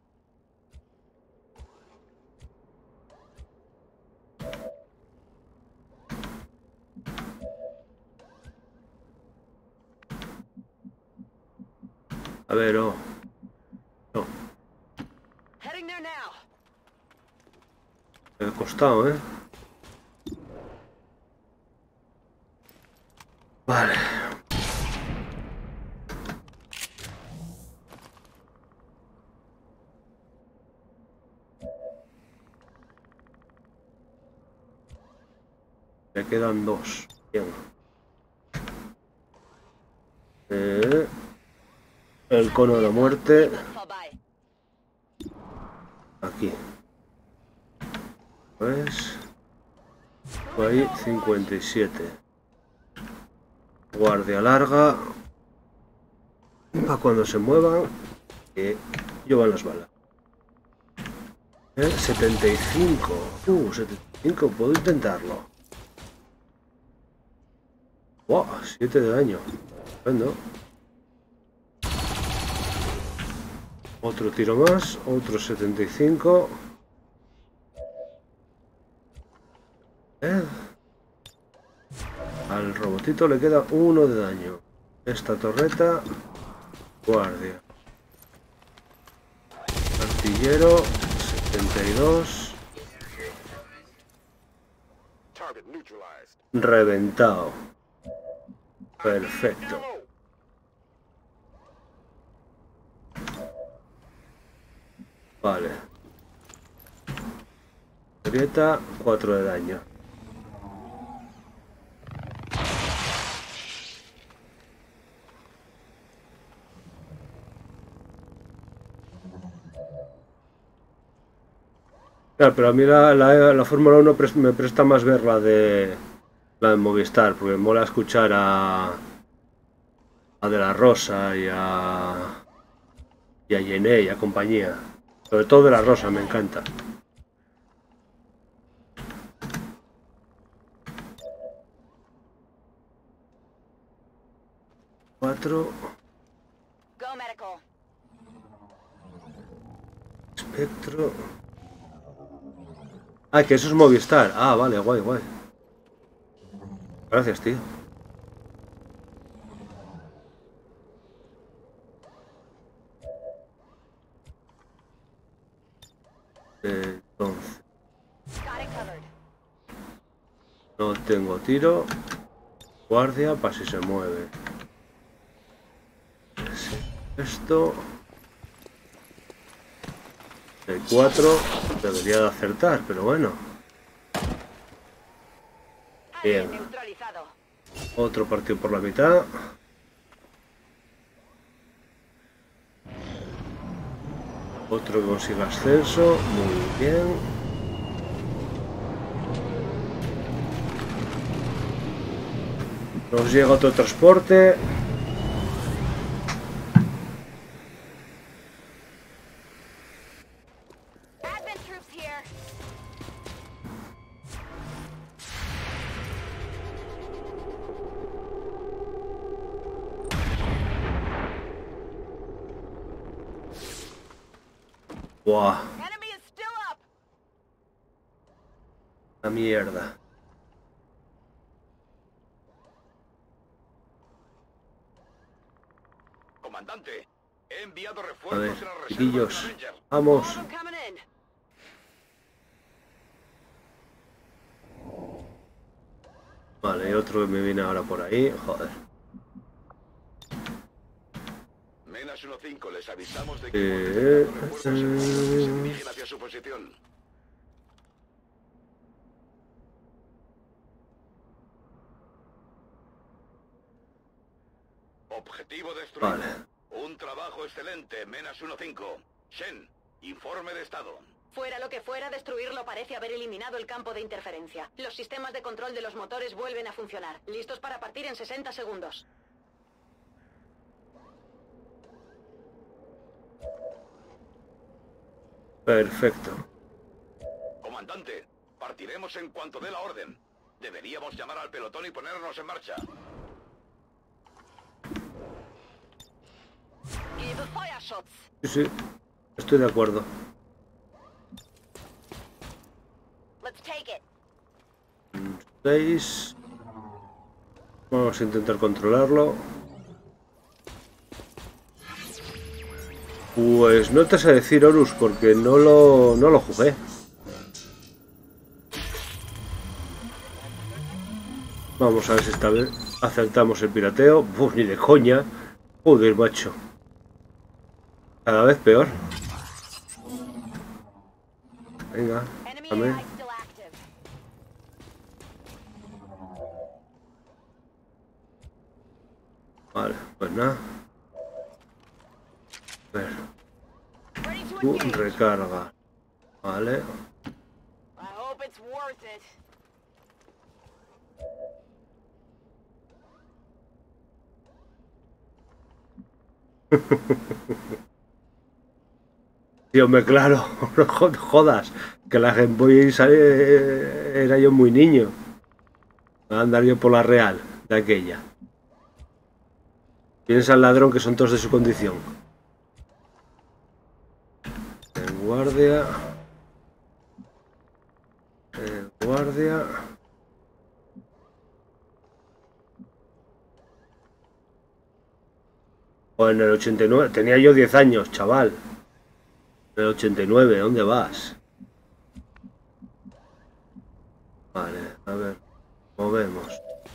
A ver, oh. No. Me ha costado, ¿eh? Vale. Le quedan dos. Bien. Eh, el cono de la muerte. Aquí. Pues. Ahí cincuenta y siete. Guardia larga. Para cuando se muevan. Que llevan las balas. Eh, setenta y cinco. Uh, setenta y cinco. Puedo intentarlo. Wow, siete de daño. Bueno. Otro tiro más. Otro setenta y cinco. Eh. Al robotito le queda uno de daño. Esta torreta. Guardia. Artillero. setenta y dos. Reventado. Perfecto. Vale. Grieta, cuatro de daño. Claro, pero a mí la, la, la Fórmula uno pres, me presta más ver la de la de Movistar, porque me mola escuchar a, a De La Rosa y a y a Yené y a compañía. Sobre todo De La Rosa, me encanta. Cuatro. Espectro. Ah, que eso es Movistar. Ah, vale, guay, guay. Gracias, tío. Entonces. No tengo tiro. Guardia para si se mueve. Esto. El cuatro debería de acertar, pero bueno. Bien. Otro partido por la mitad. Otro que consiga ascenso. Muy bien. Nos llega otro transporte. Buah. La mierda. Comandante, he enviado A ver, refuerzos a la reserva chiquillos. de Ranger. Vamos. Vale, y otro que me viene ahora por ahí. Joder. Menas uno cinco, les avisamos de Eh, que hemos detectado refuerzos eh, enviados que se dirigen hacia su posición. Objetivo destruido. Vale. Un trabajo excelente, Menas uno cinco. Shen, informe de estado. Fuera lo que fuera, destruirlo parece haber eliminado el campo de interferencia. Los sistemas de control de los motores vuelven a funcionar. Listos para partir en sesenta segundos. Perfecto. Comandante, partiremos en cuanto dé la orden. Deberíamos llamar al pelotón y ponernos en marcha. Sí, sí. Estoy de acuerdo. seis. Vamos a intentar controlarlo. Pues no te sé decir, Horus, porque no lo, no lo jugué. Vamos a ver si esta vez acertamos el pirateo. Uf, ni de coña. Joder, macho. Cada vez peor. Venga, dame. Vale, pues nada. A ver. Tú recarga. Vale. Tío, me claro, no jodas, que la Game Boy sale, era yo muy niño. A andar yo por la Real de aquella. Piensa el ladrón que son todos de su condición. En guardia. En guardia. O en el ochenta y nueve, tenía yo diez años, chaval. En el ochenta y nueve, ¿dónde vas? Vale, a ver, movemos.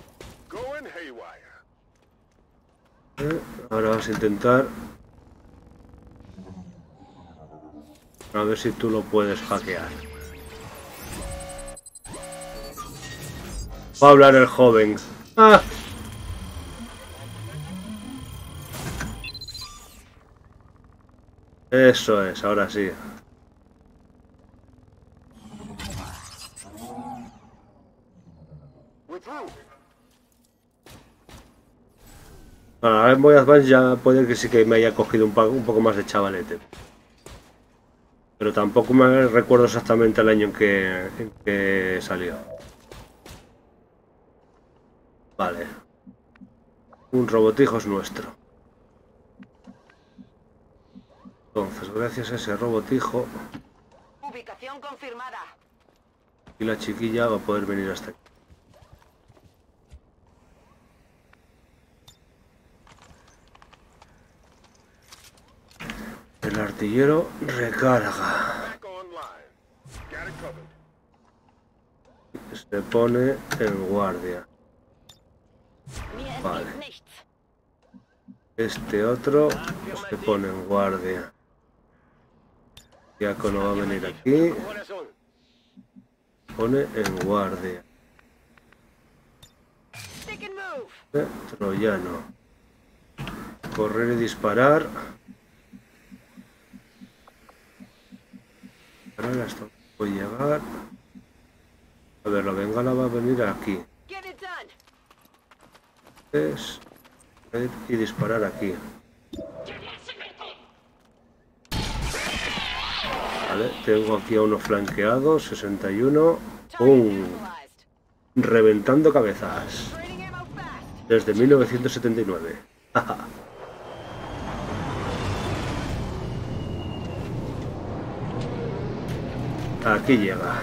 Eh, ahora vas a intentar... A ver si tú lo puedes hackear. Va a hablar el joven. ¡Ah! Eso es, ahora sí. Bueno, a Game Boy Advance ya puede que sí que me haya cogido un, un poco más de chavalete. Pero tampoco me recuerdo exactamente el año en que, en que salió. Vale. Un robotijo es nuestro. Entonces, gracias a ese robotijo... Ubicación confirmada. Y la chiquilla va a poder venir hasta aquí. El artillero recarga. Se pone en guardia. Vale. Este otro se pone en guardia. Diácono va a venir aquí. Pone en guardia. Eh, troyano. Correr y disparar. Ahora esto puede llegar. A ver, la bengala va a venir aquí. Es ir y disparar aquí. Vale, tengo aquí a uno flanqueado, sesenta y uno. ¡Pum! Reventando cabezas. Desde mil novecientos setenta y nueve. Aquí llega.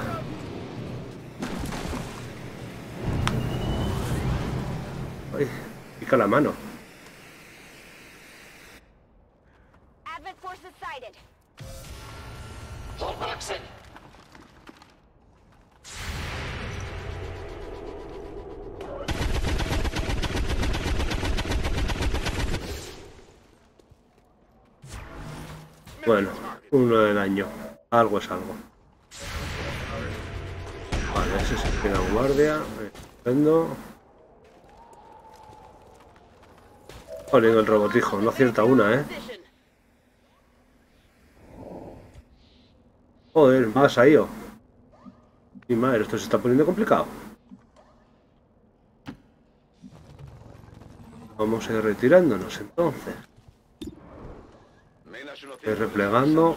Ay, pica la mano. Bueno, uno de daño. Algo es algo. Vale, ese se queda en guardia. Estupendo. Jolín, el robotijo. No acierta una, ¿eh? Joder, más ahí, oh. Mi madre, esto se está poniendo complicado. Vamos a ir retirándonos entonces. Ir replegando.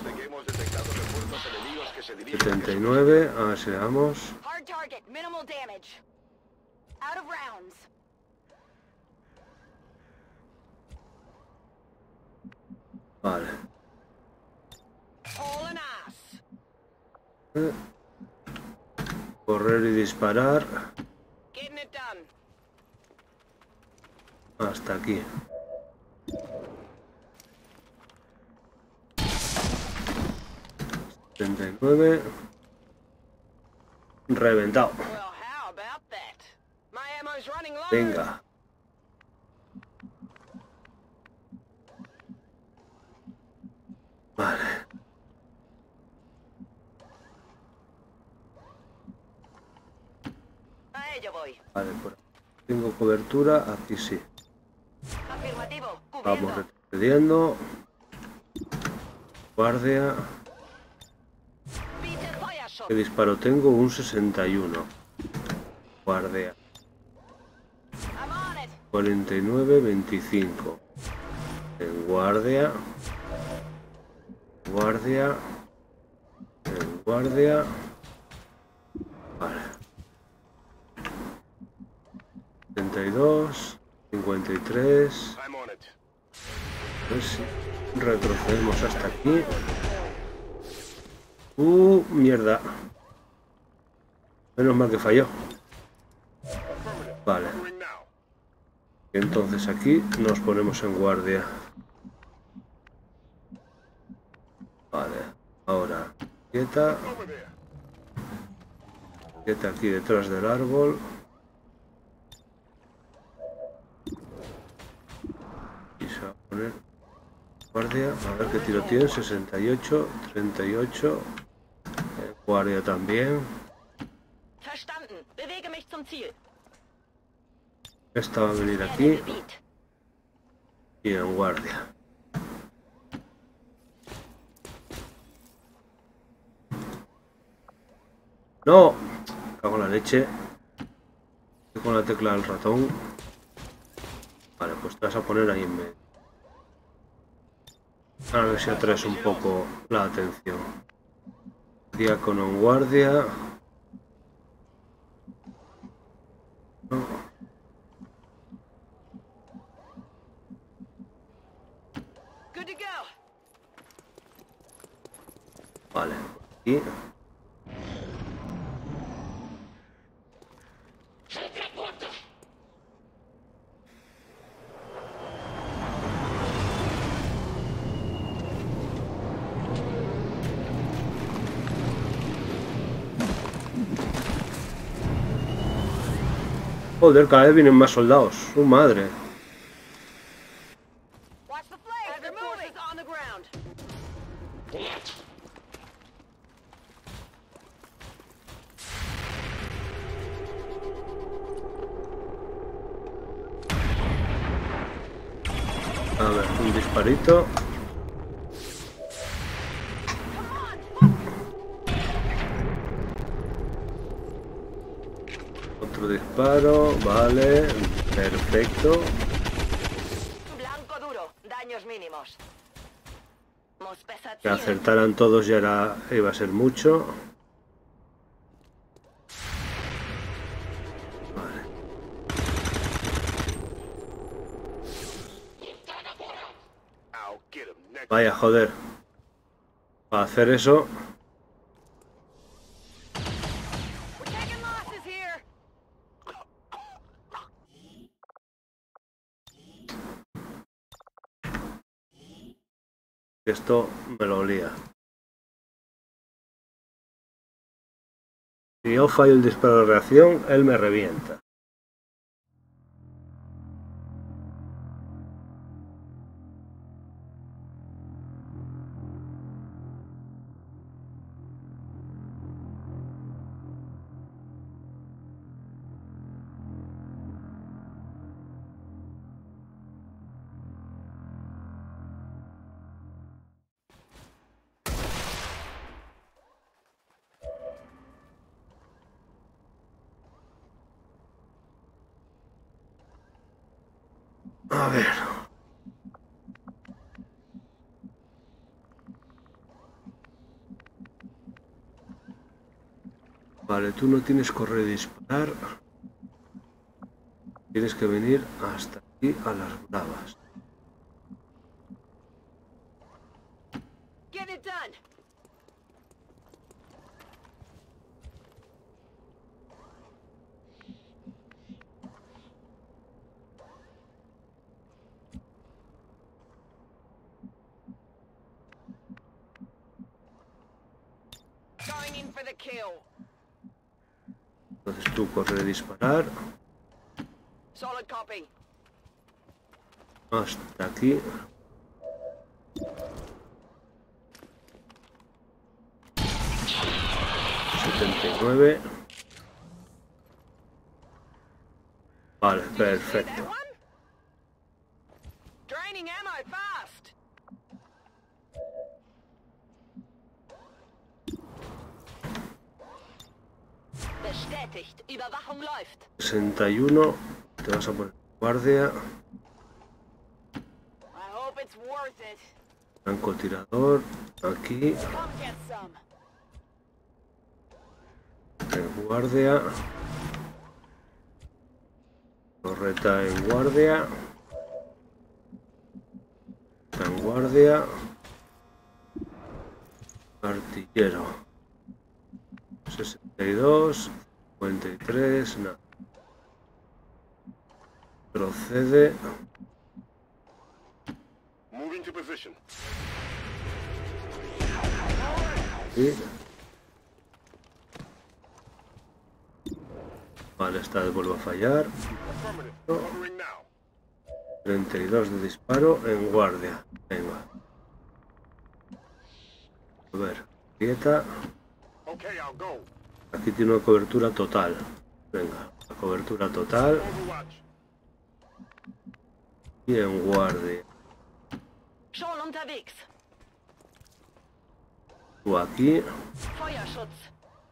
setenta y nueve, a ver si le damos. Vale. Eh. Correr y disparar. Hasta aquí. setenta y nueve. Reventado. Venga. Vale. Vale, por aquí tengo cobertura, aquí sí. Negativo. Vamos Cubriendo. retrocediendo. Guardia. Bitte Feuerschutz. ¿Qué disparo tengo? Un sesenta y uno. Guardia. I'm on it. cuarenta y nueve, veinticinco. En guardia. Guardia. En guardia. Vale. setenta y dos, cincuenta y tres. A ver si retrocedemos hasta aquí. Uh, mierda. Menos mal que falló. Vale. Entonces aquí nos ponemos en guardia. Vale. Ahora, quieta. Quieta aquí detrás del árbol. Y se va a poner guardia. A ver qué tiro tiene. sesenta y ocho, treinta y ocho. Eh, guardia también. Verstanden. Bewege mich zum Ziel. Esta va a venir Werde aquí Gebiet. y en guardia. ¡No! Cago en la leche. Estoy con la tecla del ratón. Vale, pues te vas a poner ahí en medio. A ver si atraes un poco la atención. Diácono en guardia. No. Good to go. Vale, y joder, cada vez vienen más soldados. Su madre. Watch the flames. They're moving. On the ground. A ver, un disparito. Otro disparo, vale, perfecto. Blanco duro. Daños mínimos. Que acertaran todos ya era, iba a ser mucho. Vale. Vaya, joder. Para hacer eso. Esto me lo olía. Si yo fallo el disparo de reacción, él me revienta. A ver. Vale, tú no tienes correr y disparar. Tienes que venir hasta aquí a las bravas. Get it done. Going in for the kill. Entonces tú correr y disparar. Solid copy. Hasta aquí. setenta y nueve. Vale, perfecto. bestätigt. Überwachung läuft. sesenta y uno. Te vas a poner guardia. I hope it's worth it. Francotirador. Aquí. Come get some. En guardia. Torreta en guardia. En guardia. Artillero. sesenta y dos. cincuenta y tres. Nada. Procede. Moving to position. Y... Vale, esta vez vuelvo a fallar. Affirmative. Covering now. treinta y dos de disparo en guardia. Venga. A ver, quieta. Okay, I'll go. Aquí tiene una cobertura total. Venga, la cobertura total. Overwatch. Y en guardia. Schon unterwegs. Tú aquí. Feuerschutz.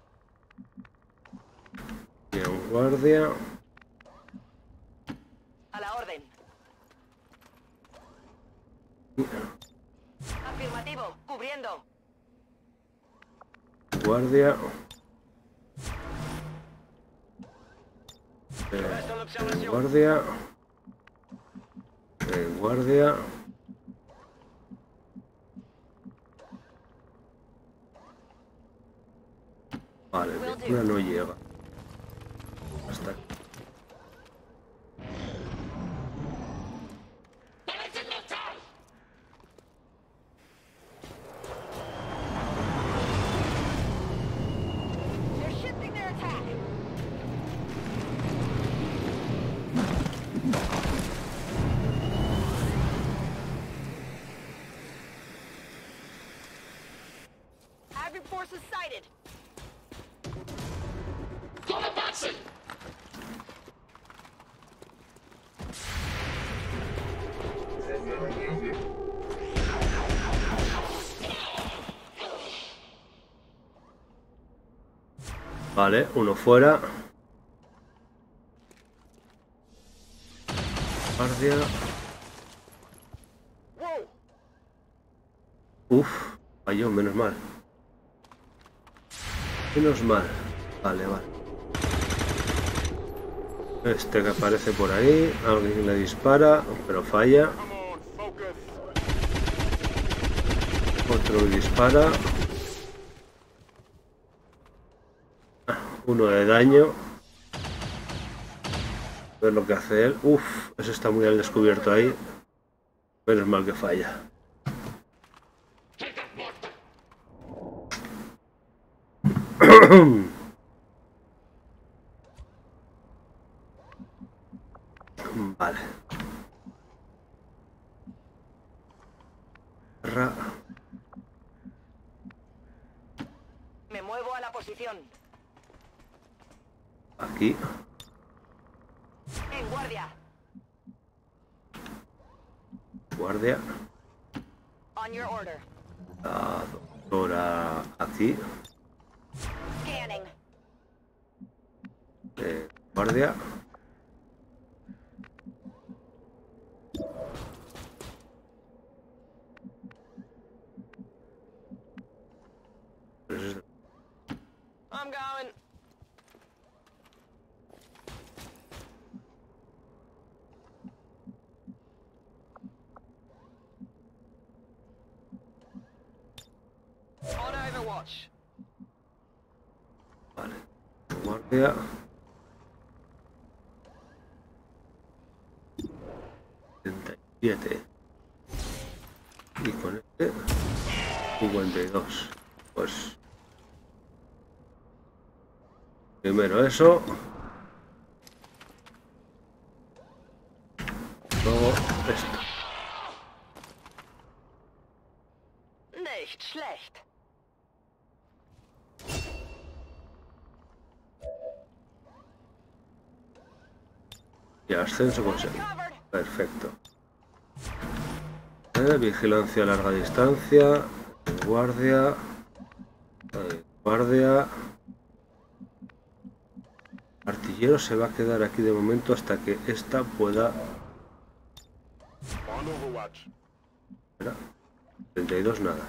Y en guardia. A la orden. Afirmativo. Cubriendo. Guardia. Eh, en guardia. En guardia. Vale, lectura no llega. Hasta aquí. They're shifting their attack. Advent forces sighted. Vale, uno fuera. Guardia. Uf, falló, menos mal. Menos mal. Vale, vale. Este que aparece por ahí, alguien le dispara, pero falla. Come on, focus. Otro le dispara. Ah, uno de daño. A ver lo que hace él. Uf, eso está muy al descubierto ahí. Menos mal que falla. Vale. Ra. Me muevo a la posición. Aquí. En guardia. Guardia. On your order. La doctora aquí. Scanning. Eh, guardia. I'm going. On Overwatch. Vale. Guardia. setenta y siete. Y con este cincuenta y dos. Pues primero eso. Luego esto. Nicht schlecht. Y ascenso conseguido. Perfecto. Eh, vigilancia a larga distancia. Guardia. Eh, guardia. artillero se va a quedar aquí de momento hasta que esta pueda... On Overwatch. Espera, treinta y dos nada.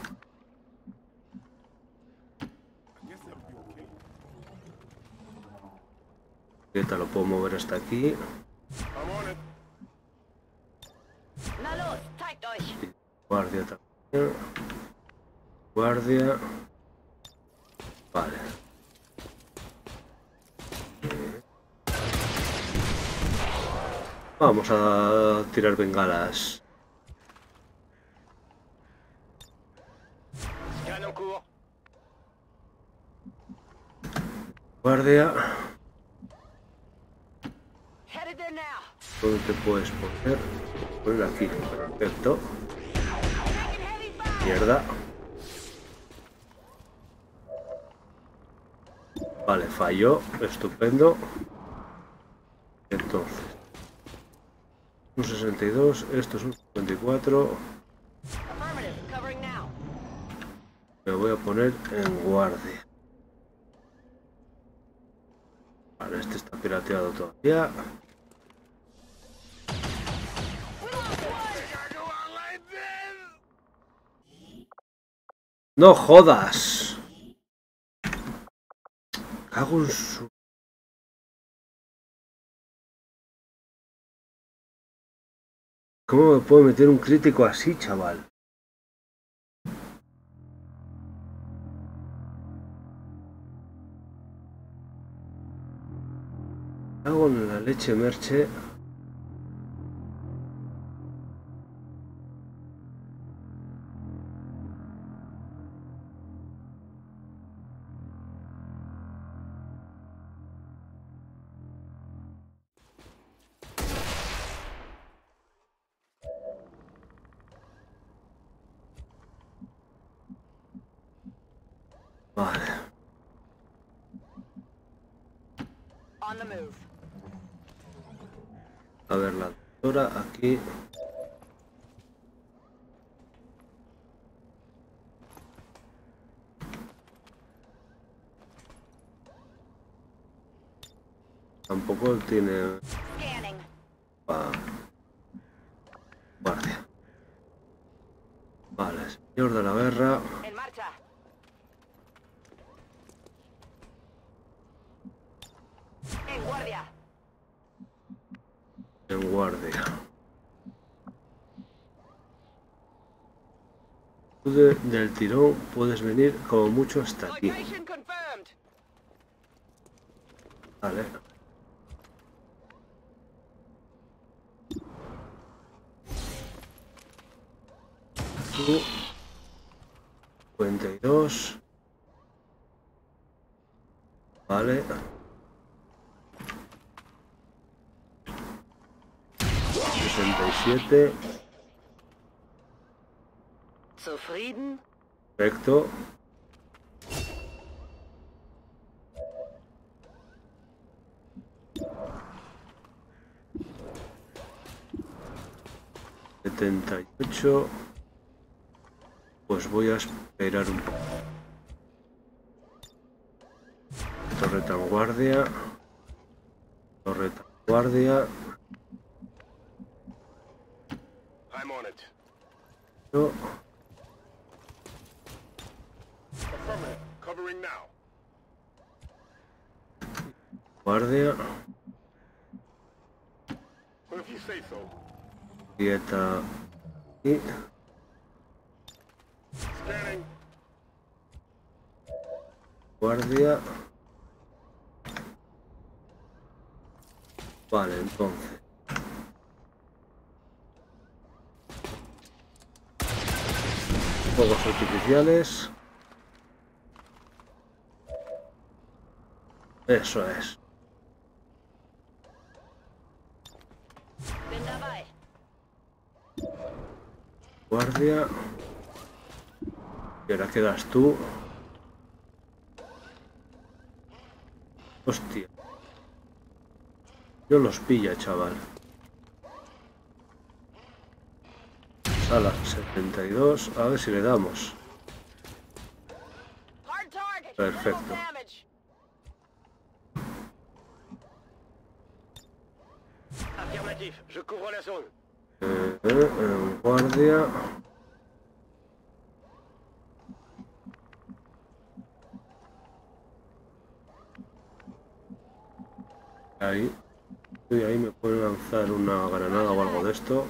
Esta lo puedo mover hasta aquí. I'm on it. Na los, zeigt euch. Guardia también. Guardia. Vale. Vamos a tirar bengalas. Scan en cours. Guardia. Headed there now. ¿Dónde te puedes poner? Poner aquí. Perfecto. Taking heavy fire. Mierda. Vale, falló. Estupendo. Entonces. Un sesenta y dos. Esto es un cincuenta y cuatro. Affirmative, covering now. Me voy a poner en guardia. Vale, este está pirateado todavía. ¡No jodas! Cago en su... ¿Cómo me puedo meter un crítico así, chaval? Cago en la leche, Merche. Vale. On the move. A ver, la doctora aquí. Tampoco tiene... Scanning. Ah, guardia. Vale, señor de la guerra. En marcha. En guardia. En guardia. Tú de- del tirón puedes venir como mucho hasta aquí. Location confirmed. Vale. Tú. cincuenta y dos. Vale. sesenta y siete. Zufrieden? Perfecto. setenta y ocho. Pues voy a esperar un poco. Torreta en guardia. Torreta en guardia. I'm on it. No. Affirmative. Covering now. Guardia. Well, if you say so. Quieta. Y Scanning. guardia. Vale, entonces. Fuegos artificiales. Eso es. Bin dabei. Guardia. Y ahora quedas tú. Hostia. Yo los pilla, chaval. Sala setenta y dos. A ver si le damos. Hard target. Perfecto. Minimal damage. Affirmatif, je couvre la zone. Eh, eh, en guardia. Ahí. Y ahí me pueden lanzar una granada o algo de esto.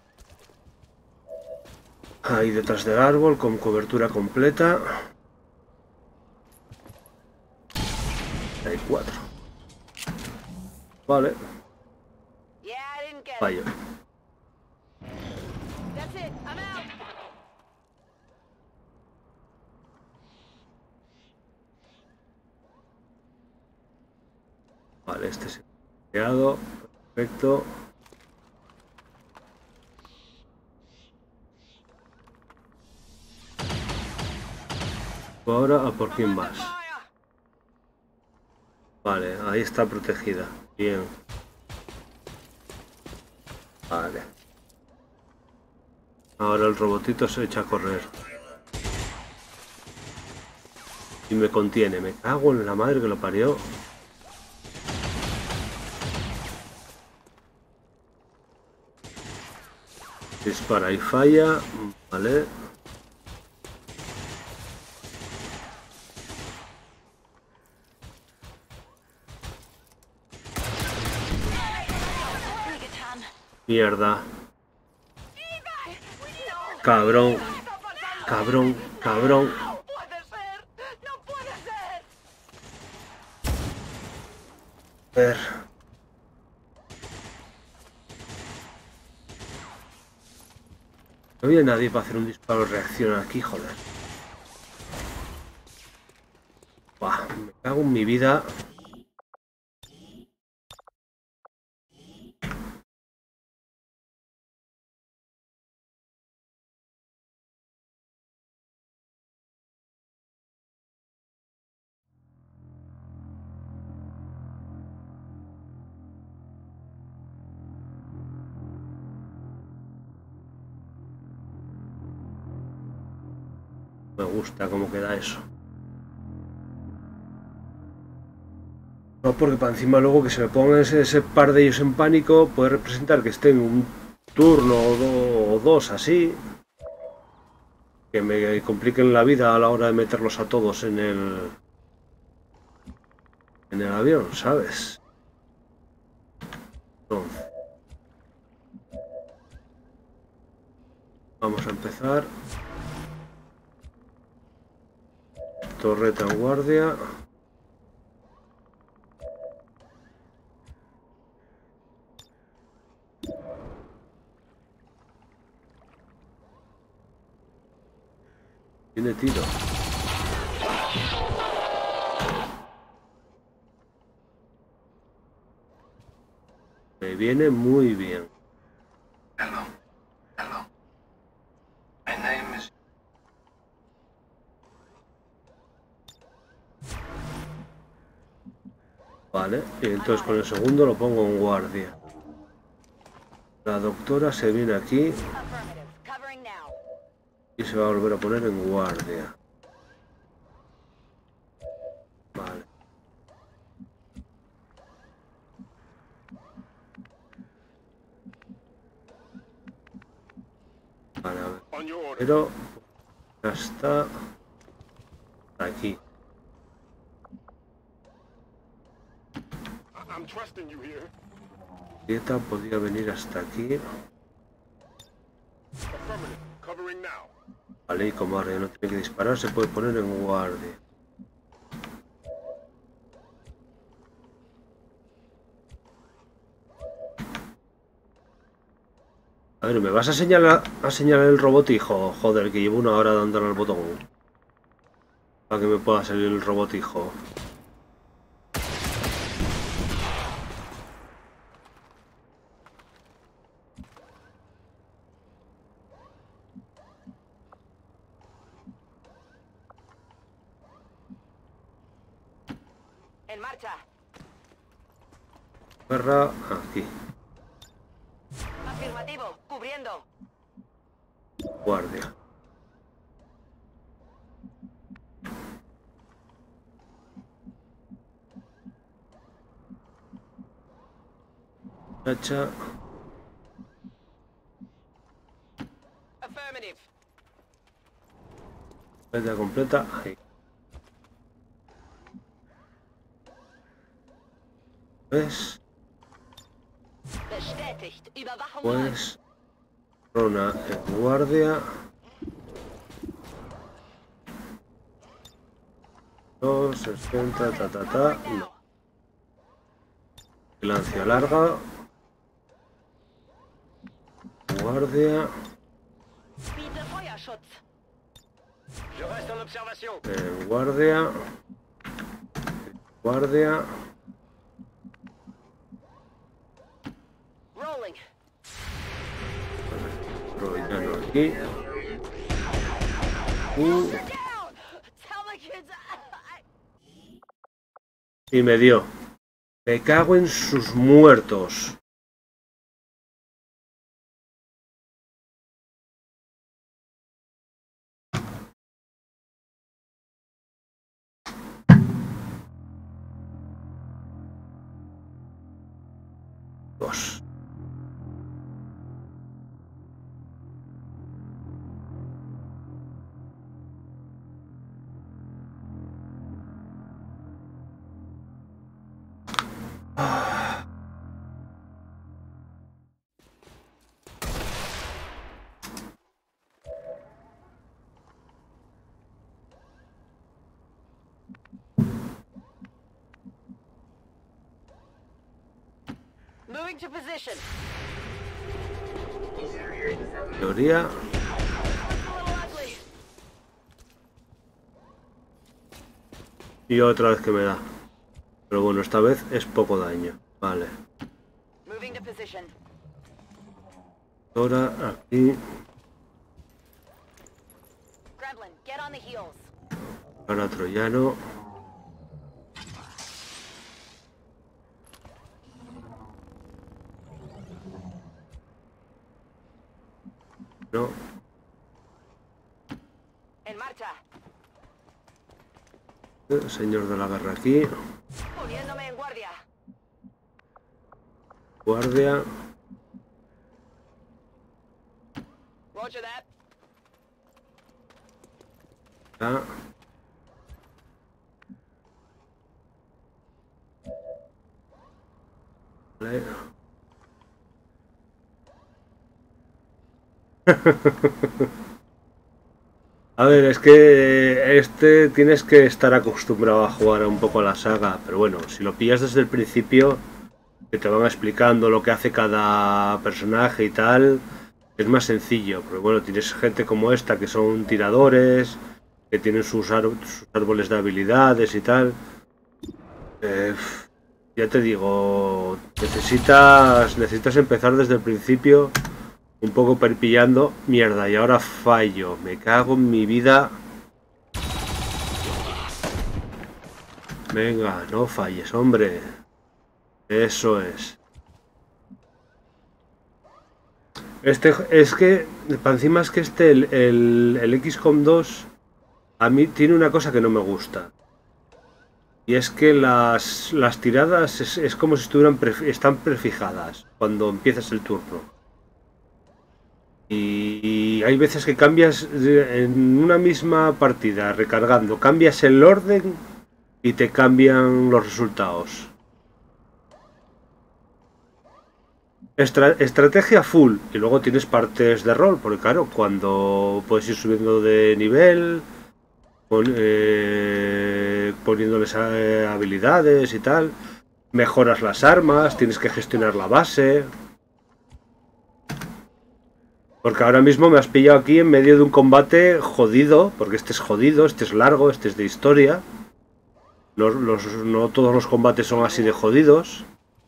Ahí detrás del árbol con cobertura completa. Hay cuatro. Vale. Yeah, I didn't get it. Fallo. That's it. I'm out. Vale, este se ha creado. Perfecto. Ahora a por quién vas. Vale, ahí está protegida. Bien. Vale. Ahora el robotito se echa a correr. Y me contiene. Me cago en la madre que lo parió. Dispara y falla. Vale. Mierda. Cabrón. Cabrón. Cabrón. No puede ser. No puede ser. A ver. No había nadie para hacer un disparo de reacción aquí, joder. Buah, me cago en mi vida. Me gusta cómo queda eso. No, porque para encima luego que se me pongan ese, ese par de ellos en pánico puede representar que estén un turno o, do, o dos así. Que me compliquen la vida a la hora de meterlos a todos en el... En el avión, ¿sabes? Entonces, vamos a empezar. Torreta en guardia. Tiene tiro. Me viene muy bien. Hello. Hello. My name is... Vale, y entonces con el segundo lo pongo en guardia. La doctora se viene aquí Affirmative. Covering now. y se va a volver a poner en guardia. Vale. Vale, a ver. On your order. Pero ya está aquí. I- I'm trusting you here. Dieta podía venir hasta aquí. Affirmative. Covering now. Vale, y como ahora ya no tiene que disparar, se puede poner en guardia. A ver, ¿me vas a señalar, a señalar el robotijo? Joder, que llevo una hora dándole al botón. Para que me pueda salir el robotijo. En marcha. Perra, aquí. Afirmativo. Cubriendo. Guardia. Hacha. Completa, completa. Ahí. Pues, Bestätigt. Überwachung pues, Rona en guardia. Dos, sesenta, ta, ta, ta. No. Vigilancia larga. Guardia. Bitte Feuerschutz. Je reste en observation. En guardia. Guardia. Rolling. Troyano aquí. Uh, Down. Tell the kids. I- y me dio. Me cago en sus muertos. Dos. Moving to position. Teoría. A little ugly. Y otra vez que me da. Pero bueno, esta vez es poco daño. Vale. Moving to position. Ahora aquí. Gremlin, get on the heels. Ahora troyano. No. En marcha. El señor de la guerra aquí. Poniéndome en guardia. Guardia. Roger that. Ah. Vale. A ver, es que este tienes que estar acostumbrado a jugar un poco a la saga, pero bueno, si lo pillas desde el principio, que te van explicando lo que hace cada personaje y tal, es más sencillo, pero bueno, tienes gente como esta que son tiradores, que tienen sus, ár- sus árboles de habilidades y tal. Eh, ya te digo, necesitas, necesitas empezar desde el principio. Un poco perpillando. Mierda, y ahora fallo. Me cago en mi vida. Venga, no falles, hombre. Eso es. Este es que, para encima es que este, el, el, el equis com dos, a mí tiene una cosa que no me gusta. Y es que las, las tiradas es, es como si estuvieran pre, están prefijadas cuando empiezas el turno. Y hay veces que cambias en una misma partida, recargando, cambias el orden y te cambian los resultados. Estra- estrategia full, y luego tienes partes de rol, porque claro, cuando puedes ir subiendo de nivel, pon, eh, poniéndoles eh, habilidades y tal, mejoras las armas, tienes que gestionar la base. Porque ahora mismo me has pillado aquí en medio de un combate jodido, porque este es jodido, este es largo, este es de historia. Los, los, no todos los combates son así de jodidos.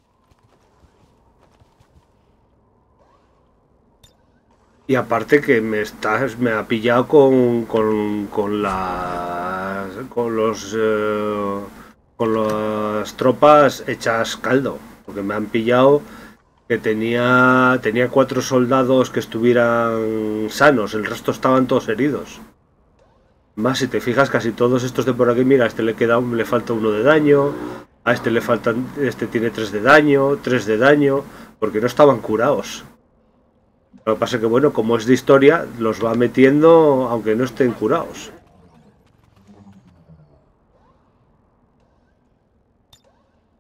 Y aparte que me estás, me ha pillado con, con, con las, con los, eh, con las tropas hechas caldo, porque me han pillado. Que tenía, tenía cuatro soldados que estuvieran sanos, el resto estaban todos heridos. Más si te fijas, casi todos estos de por aquí, mira, a este le queda, le falta uno de daño, a este le faltan, este tiene tres de daño, tres de daño, porque no estaban curados. Lo que pasa es que bueno, como es de historia, los va metiendo aunque no estén curados.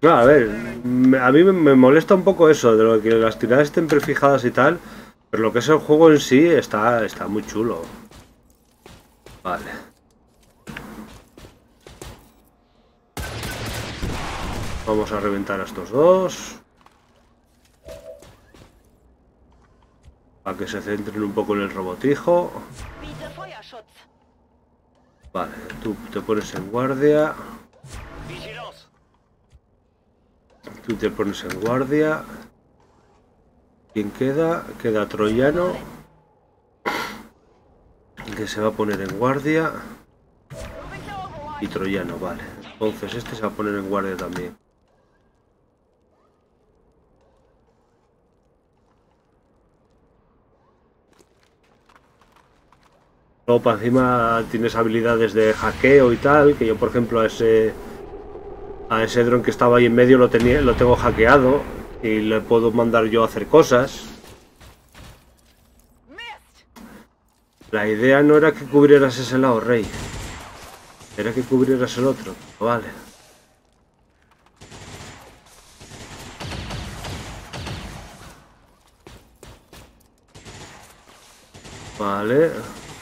No, a ver, me- a mí me- me molesta un poco eso, de lo que las tiradas estén prefijadas y tal, pero lo que es el juego en sí está, está muy chulo. Vale. Vamos a reventar a estos dos. Para que se centren un poco en el robotijo. Vale, tú te pones en guardia. Tú te pones en guardia. ¿Quién queda? Queda Troyano. Que se va a poner en guardia. Y Troyano, vale. Entonces este se va a poner en guardia también. Luego para encima tienes habilidades de hackeo y tal, que yo por ejemplo a ese a ese dron que estaba ahí en medio lo tenía, lo tengo hackeado y le puedo mandar yo a hacer cosas. La idea no era que cubrieras ese lado, Rey. Era que cubrieras el otro. Vale. Vale.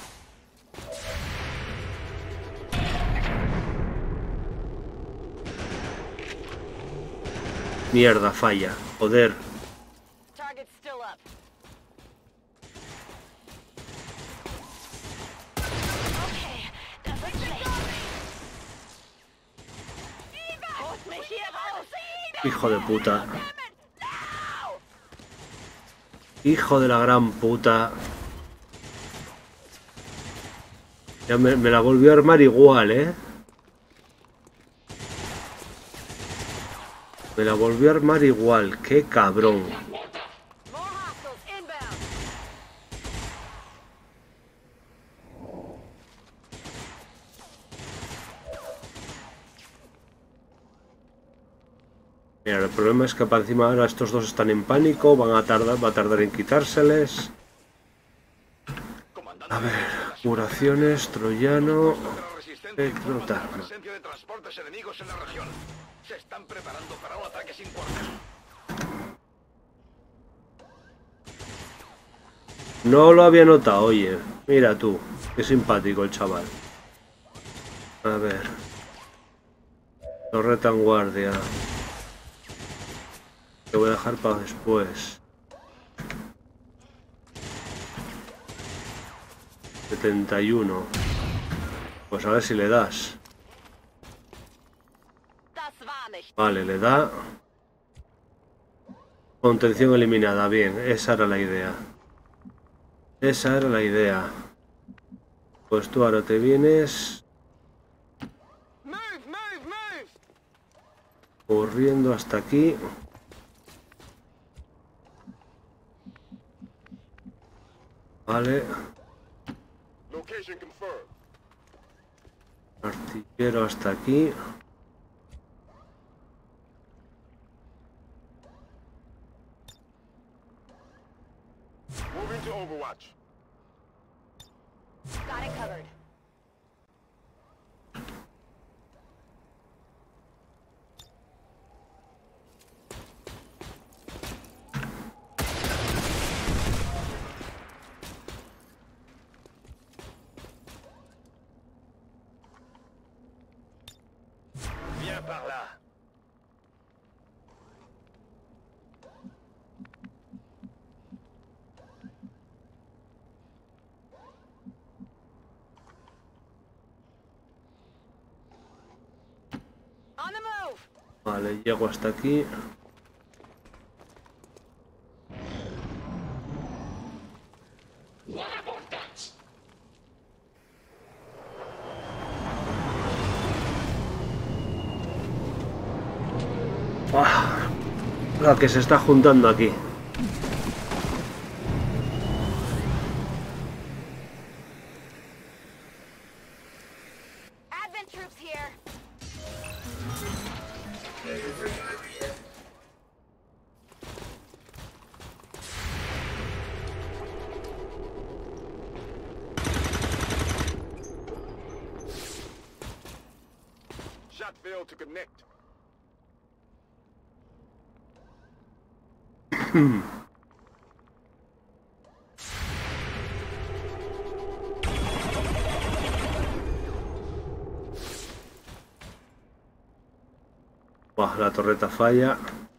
Mierda, falla. Joder. Hijo de puta. Hijo de la gran puta. Ya me, me la volvió a armar igual, ¿eh? Me la volvió a armar igual. Qué cabrón. Mira, el problema es que para encima ahora estos dos están en pánico, van a tardar, va a tardar en quitárseles. A ver, curaciones, troyano, espectro, tal. presencia de transportes enemigos en la región. Se están preparando para un ataque sin cuartel. No lo había notado, oye. Mira tú, qué simpático el chaval. A ver. Torreta en guardia. Te voy a dejar para después. setenta y uno. Pues a ver si le das. Vale, le da. Contención eliminada. Bien, esa era la idea. Esa era la idea. Pues tú ahora te vienes corriendo hasta aquí. Vale. Artillero hasta aquí. Moving to Overwatch. Got it covered. Viens par là. On the move. Vale, llego hasta aquí. Ah, la que se está juntando aquí. Advent troops here. Shot failed to connect. Buah, la torreta falla.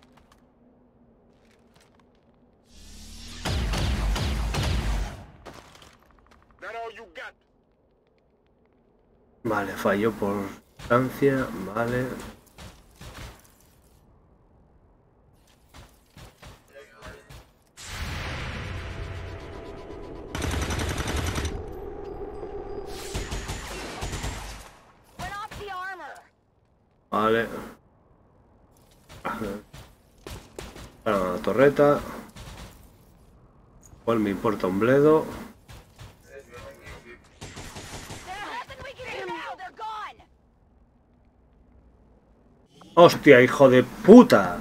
Vale, falló por distancia, vale. Vale. Para la torreta. Cual me importa un bledo. ¡Hostia, hijo de puta!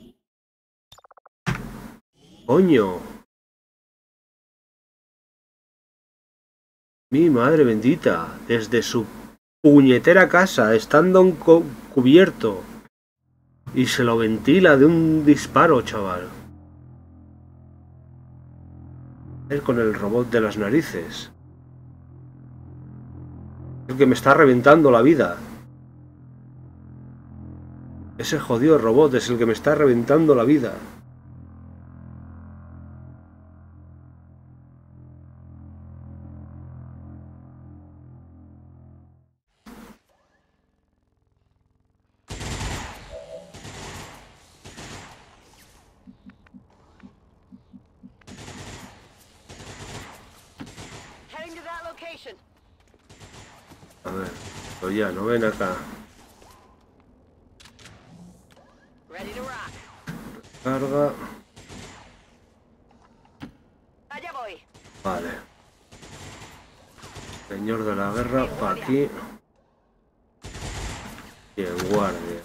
¡Coño! Mi madre bendita, desde su puñetera casa, estando en cubierto, y se lo ventila de un disparo, chaval. Él con el robot de las narices. El que me está reventando la vida. Ese jodido robot es el que me está reventando la vida. A ver, pues ya, no ven acá. Carga. Allá voy. Vale. Señor de la guerra, para aquí. Y en guardia.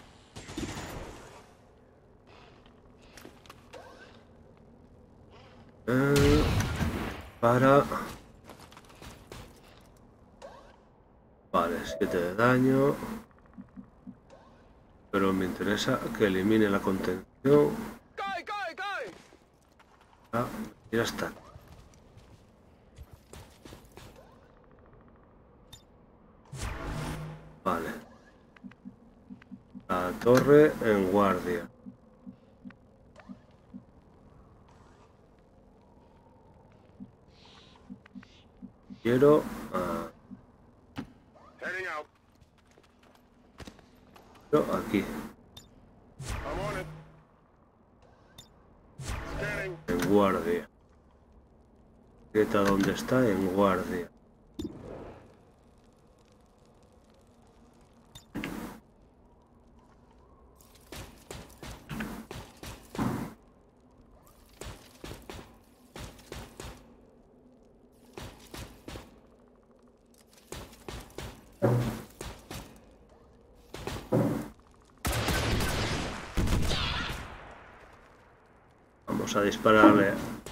Eh, para. Vale, siete de daño. Pero me interesa que elimine la contención. Ah, ya está. Vale. La torre en guardia. Quiero ah, quiero aquí. En guardia. ¿Quieta dónde está? En guardia. Vamos a dispararle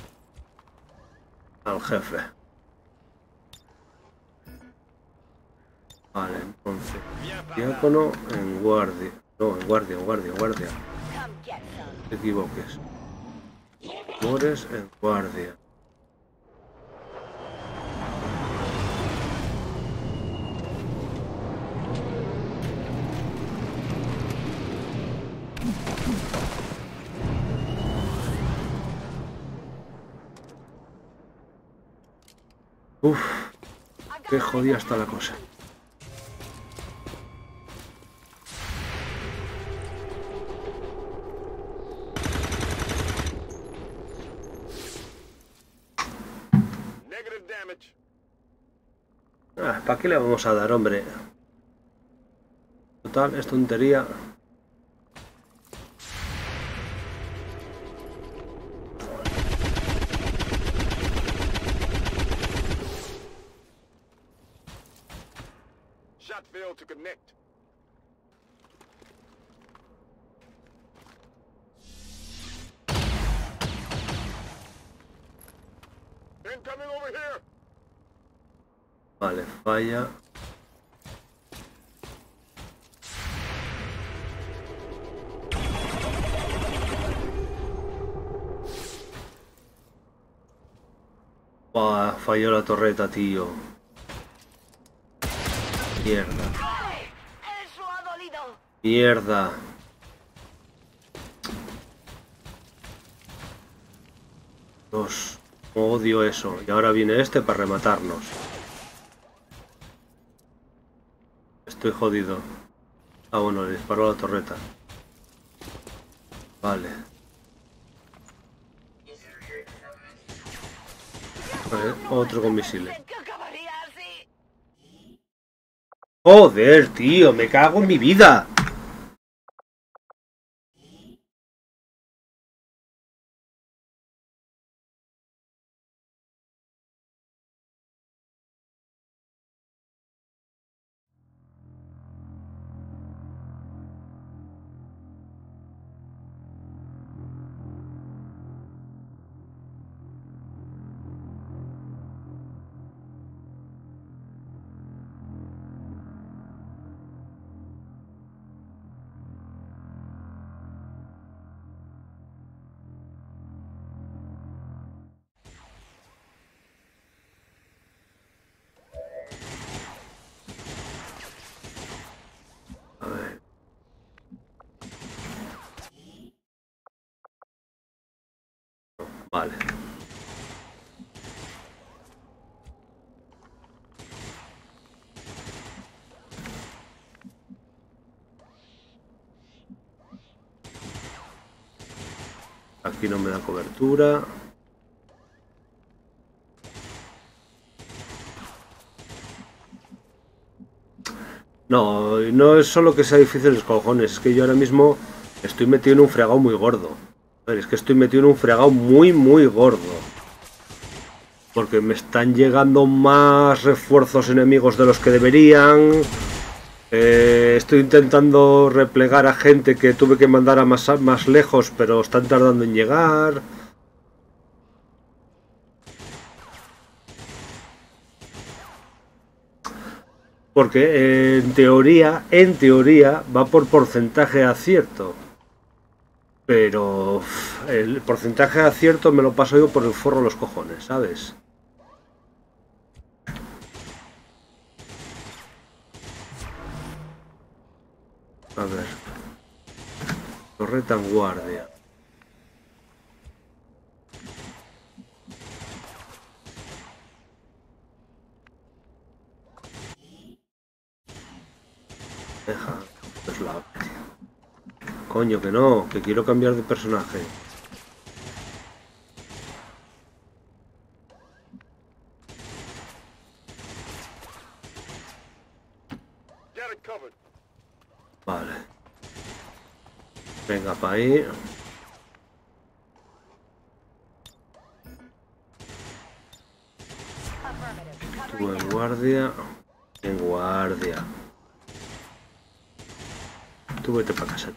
al jefe. Vale, entonces diácono en guardia. No, en guardia, en guardia, en guardia. No te equivoques. Mores en guardia. Uf, qué jodida está la cosa. Ah, ¿para qué le vamos a dar, hombre? Total, es tontería. To connect. Incoming over here. Vale, falla. Buah, falló la torreta, tío. Mierda. Eso ha dolido. Mierda. Dios, odio eso. Y ahora viene este para rematarnos. Estoy jodido. Ah, bueno, le disparó la torreta. Vale. Vale, otro con misiles. Joder, tío, me cago en mi vida. A ver. Vale. Aquí no me da cobertura. No, no es solo que sea difícil los cojones, es que yo ahora mismo estoy metido en un fregado muy gordo. A ver, es que estoy metido en un fregado muy, muy gordo. Porque me están llegando más refuerzos enemigos de los que deberían. Eh, estoy intentando replegar a gente que tuve que mandar a más, más lejos, pero están tardando en llegar. Porque eh, en teoría, en teoría, va por porcentaje de acierto. Pero uf, el porcentaje de acierto me lo paso yo por el forro de los cojones, ¿sabes? A ver. Torreta en guardia. Deja. Es la... Coño, que no, que quiero cambiar de personaje. Vale. Venga, para ahí. Tú en guardia. En guardia. Tú vete para casa.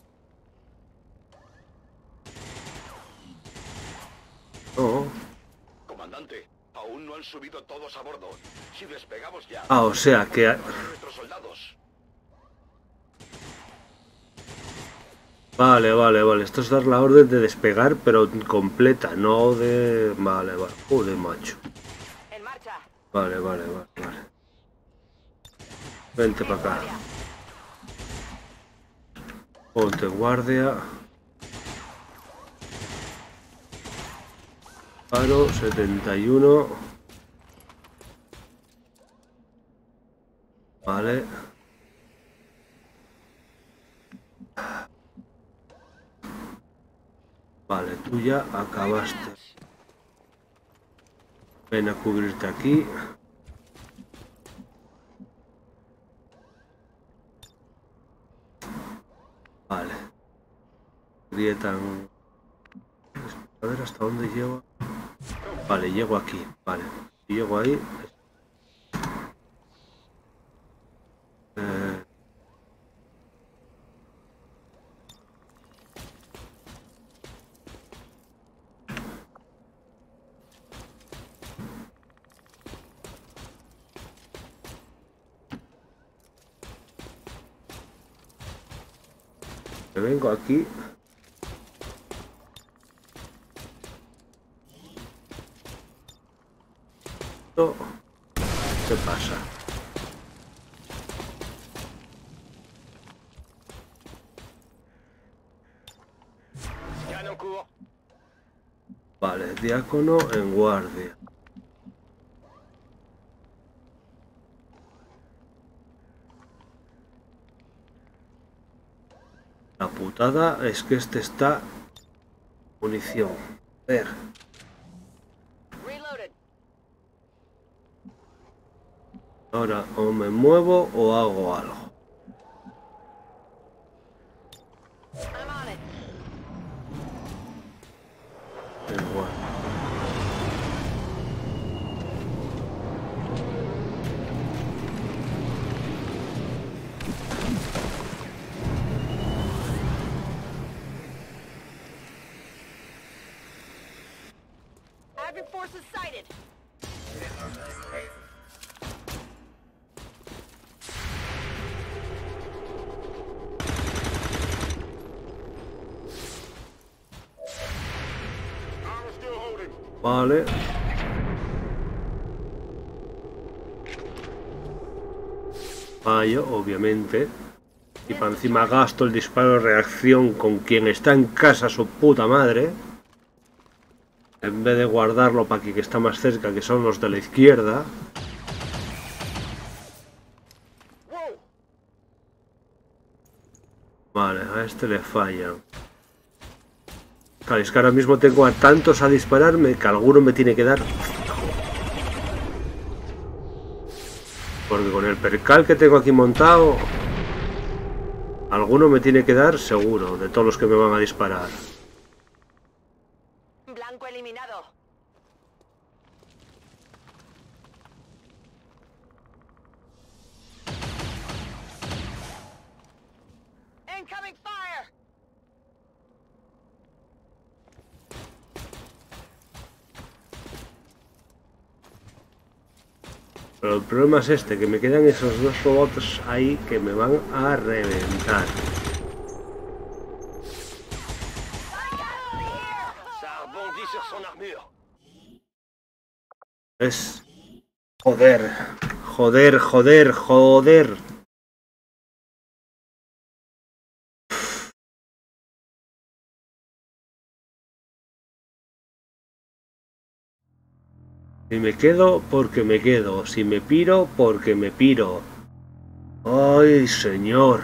Oh. Comandante, aún no han subido todos a bordo. Si despegamos ya. Ah, o sea que... Nuestros soldados. Vale, vale, vale. Esto es dar la orden de despegar, pero completa, no de... Vale, vale. Joder, macho. En marcha. Vale, vale, vale, vale. Vente para acá. Ponte guardia. Paro, setenta y uno. Vale. Vale, tú ya acabaste. Ven a cubrirte aquí. Vale. Grietan. A ver hasta dónde llego. Vale, llego aquí. Vale. Si llego ahí. Eh... Me vengo aquí. ¿Qué pasa? Vale, diácono en guardia. La putada es que este está munición. A ver. Ahora o me muevo o hago algo. Igual. Advent forces sighted. Vale. Fallo, obviamente. Y para encima gasto el disparo de reacción con quien está en casa, su puta madre. En vez de guardarlo para quien que está más cerca, que son los de la izquierda. Vale, a este le fallan. Claro, es que ahora mismo tengo a tantos a dispararme que alguno me tiene que dar. Porque con el percal que tengo aquí montado, alguno me tiene que dar seguro, de todos los que me van a disparar. Blanco eliminado. Incoming fire. Pero el problema es este, que me quedan esos dos robots ahí que me van a reventar. Es... Joder, joder, joder, joder. Si me quedo, porque me quedo. Si me piro, porque me piro. ¡Ay, señor!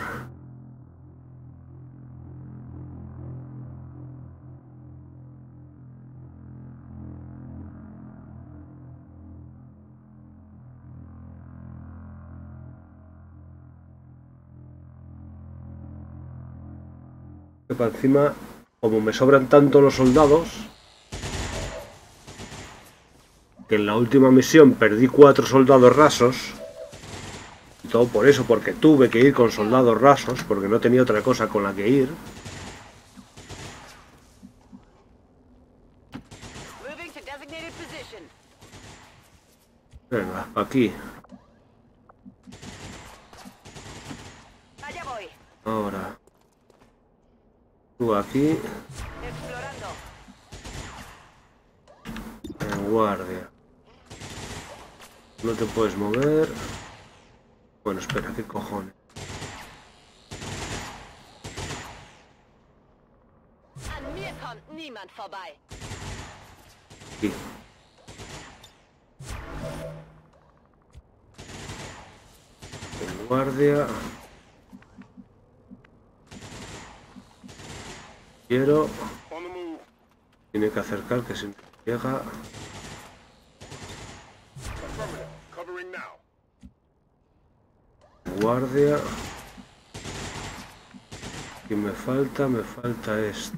Que para encima, como me sobran tanto los soldados, que en la última misión perdí cuatro soldados rasos. Y todo por eso, porque tuve que ir con soldados rasos, porque no tenía otra cosa con la que ir. Venga, aquí. Ahora. Tú aquí. En guardia. No te puedes mover. Bueno, espera, ¿qué cojones? Aquí. En guardia. Quiero. Tiene que acercar, que si no llega. Guardia. Y me falta, me falta esto.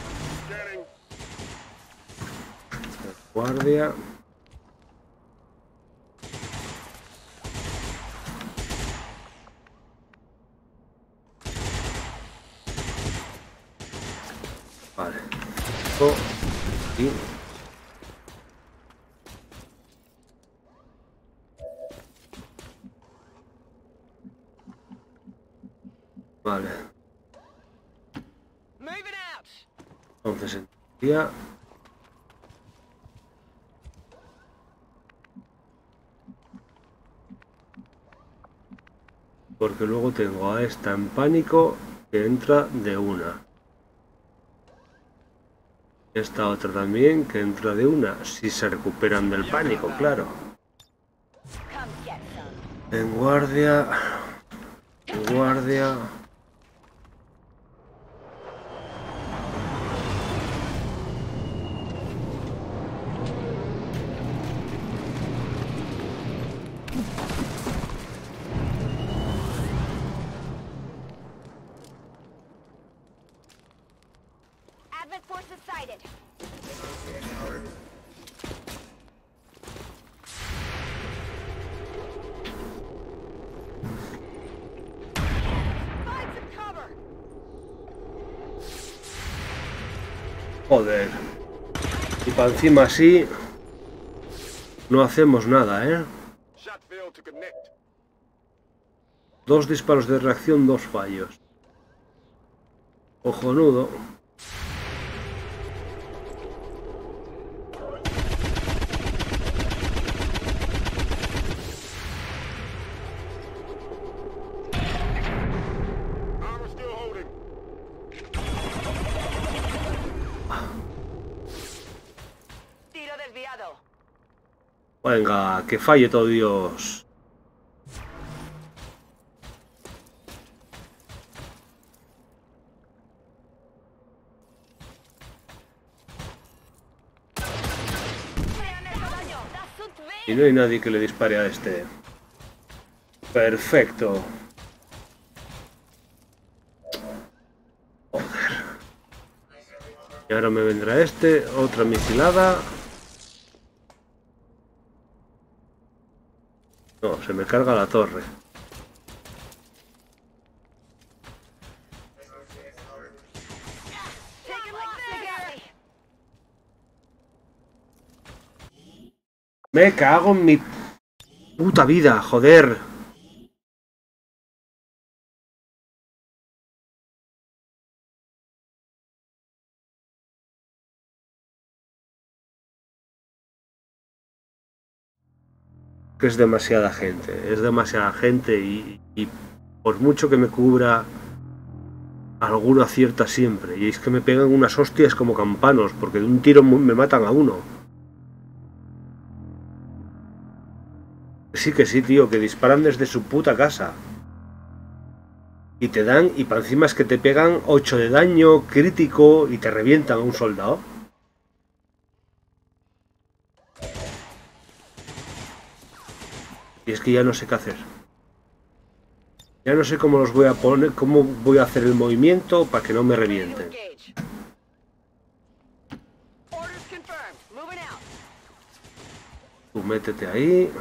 Guardia. Vale. Esto aquí. Vale. Entonces en teoría Porque luego tengo a esta en pánico que entra de una. Esta otra también que entra de una. Si se recuperan del pánico, claro. En guardia. En guardia. Advent forces sighted. Find some cover. Joder. Y para encima así no hacemos nada, ¿eh? Shot failed to connect. Dos disparos de reacción, dos fallos. Cojonudo. Armor still holding. Tiro desviado. Venga, que falle todo Dios. Y no hay nadie que le dispare a este. Perfecto. Joder. Y ahora me vendrá este, otra misilada. No, se me carga la torre. Me cago en mi puta vida, joder. Que es demasiada gente, es demasiada gente y, y por mucho que me cubra, alguno acierta siempre. Y es que me pegan unas hostias como campanos, porque de un tiro me matan a uno. Sí que sí, tío, que disparan desde su puta casa. Y te dan, y para encima es que te pegan ocho de daño crítico y te revientan a un soldado. Y es que ya no sé qué hacer. Ya no sé cómo los voy a poner, cómo voy a hacer el movimiento para que no me revienten. Tú métete ahí.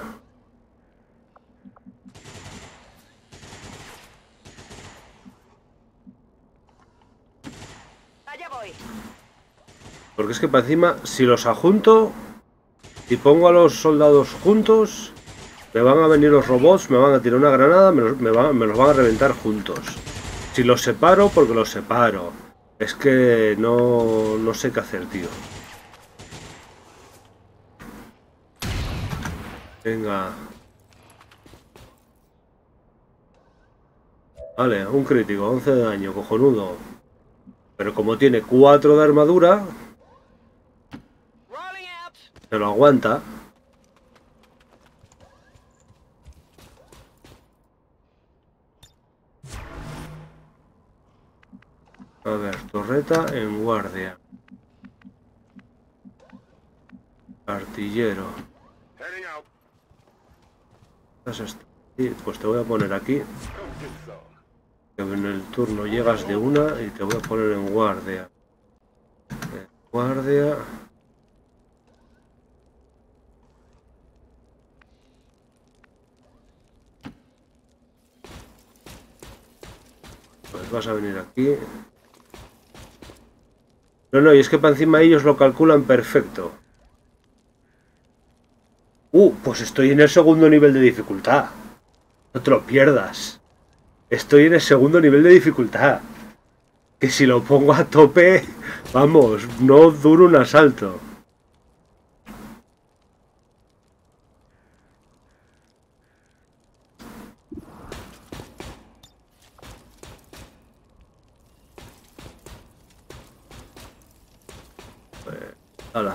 Porque es que para encima, si los adjunto, si pongo a los soldados juntos, me van a venir los robots, me van a tirar una granada, me los, me van, me los van a reventar juntos. Si los separo, porque los separo. Es que no, no sé qué hacer, tío. Venga. Vale, un crítico, once de daño, cojonudo. Pero como tiene cuatro de armadura, se lo aguanta. A ver, torreta en guardia. Artillero. ¿Qué es esto? Sí, pues te voy a poner aquí. Que en el turno llegas de una y te voy a poner en guardia. En guardia. Pues vas a venir aquí. No, no, y es que para encima ellos lo calculan perfecto. Uh, pues estoy en el segundo nivel de dificultad. No te lo pierdas. Estoy en el segundo nivel de dificultad. Que si lo pongo a tope, vamos, no duro un asalto. Hala.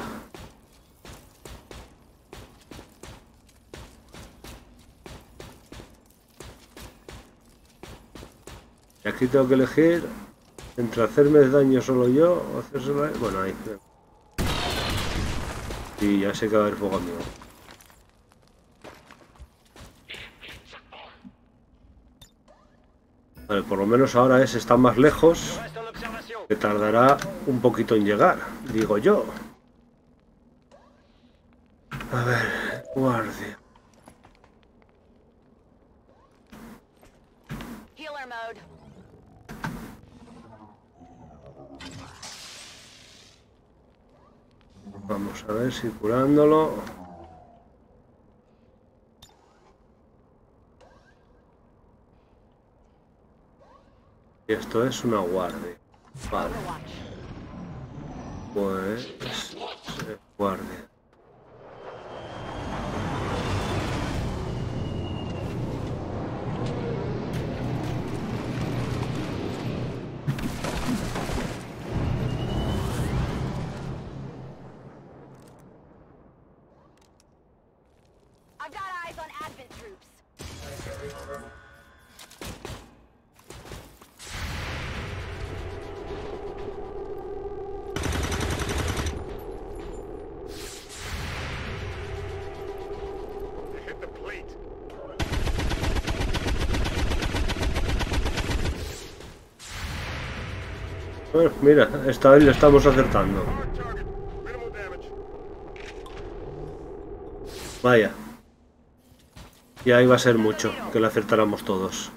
Y aquí tengo que elegir entre hacerme daño solo yo o hacérselo a él. Bueno, ahí. Y ya sé que va a haber fuego amigo. Vale, por lo menos ahora ese está más lejos, que tardará un poquito en llegar, digo yo. A ver, guardia. Healer mode. Vamos a ver si curándolo. Y esto es una guardia. Vale. Pues eh, guardia. I've got eyes on Advent troops. Hit the plate. Bueno, mira, esta vez le estamos acertando. Hard target. Minimal damage. Vaya. Ya iba a ser mucho que le acertáramos todos.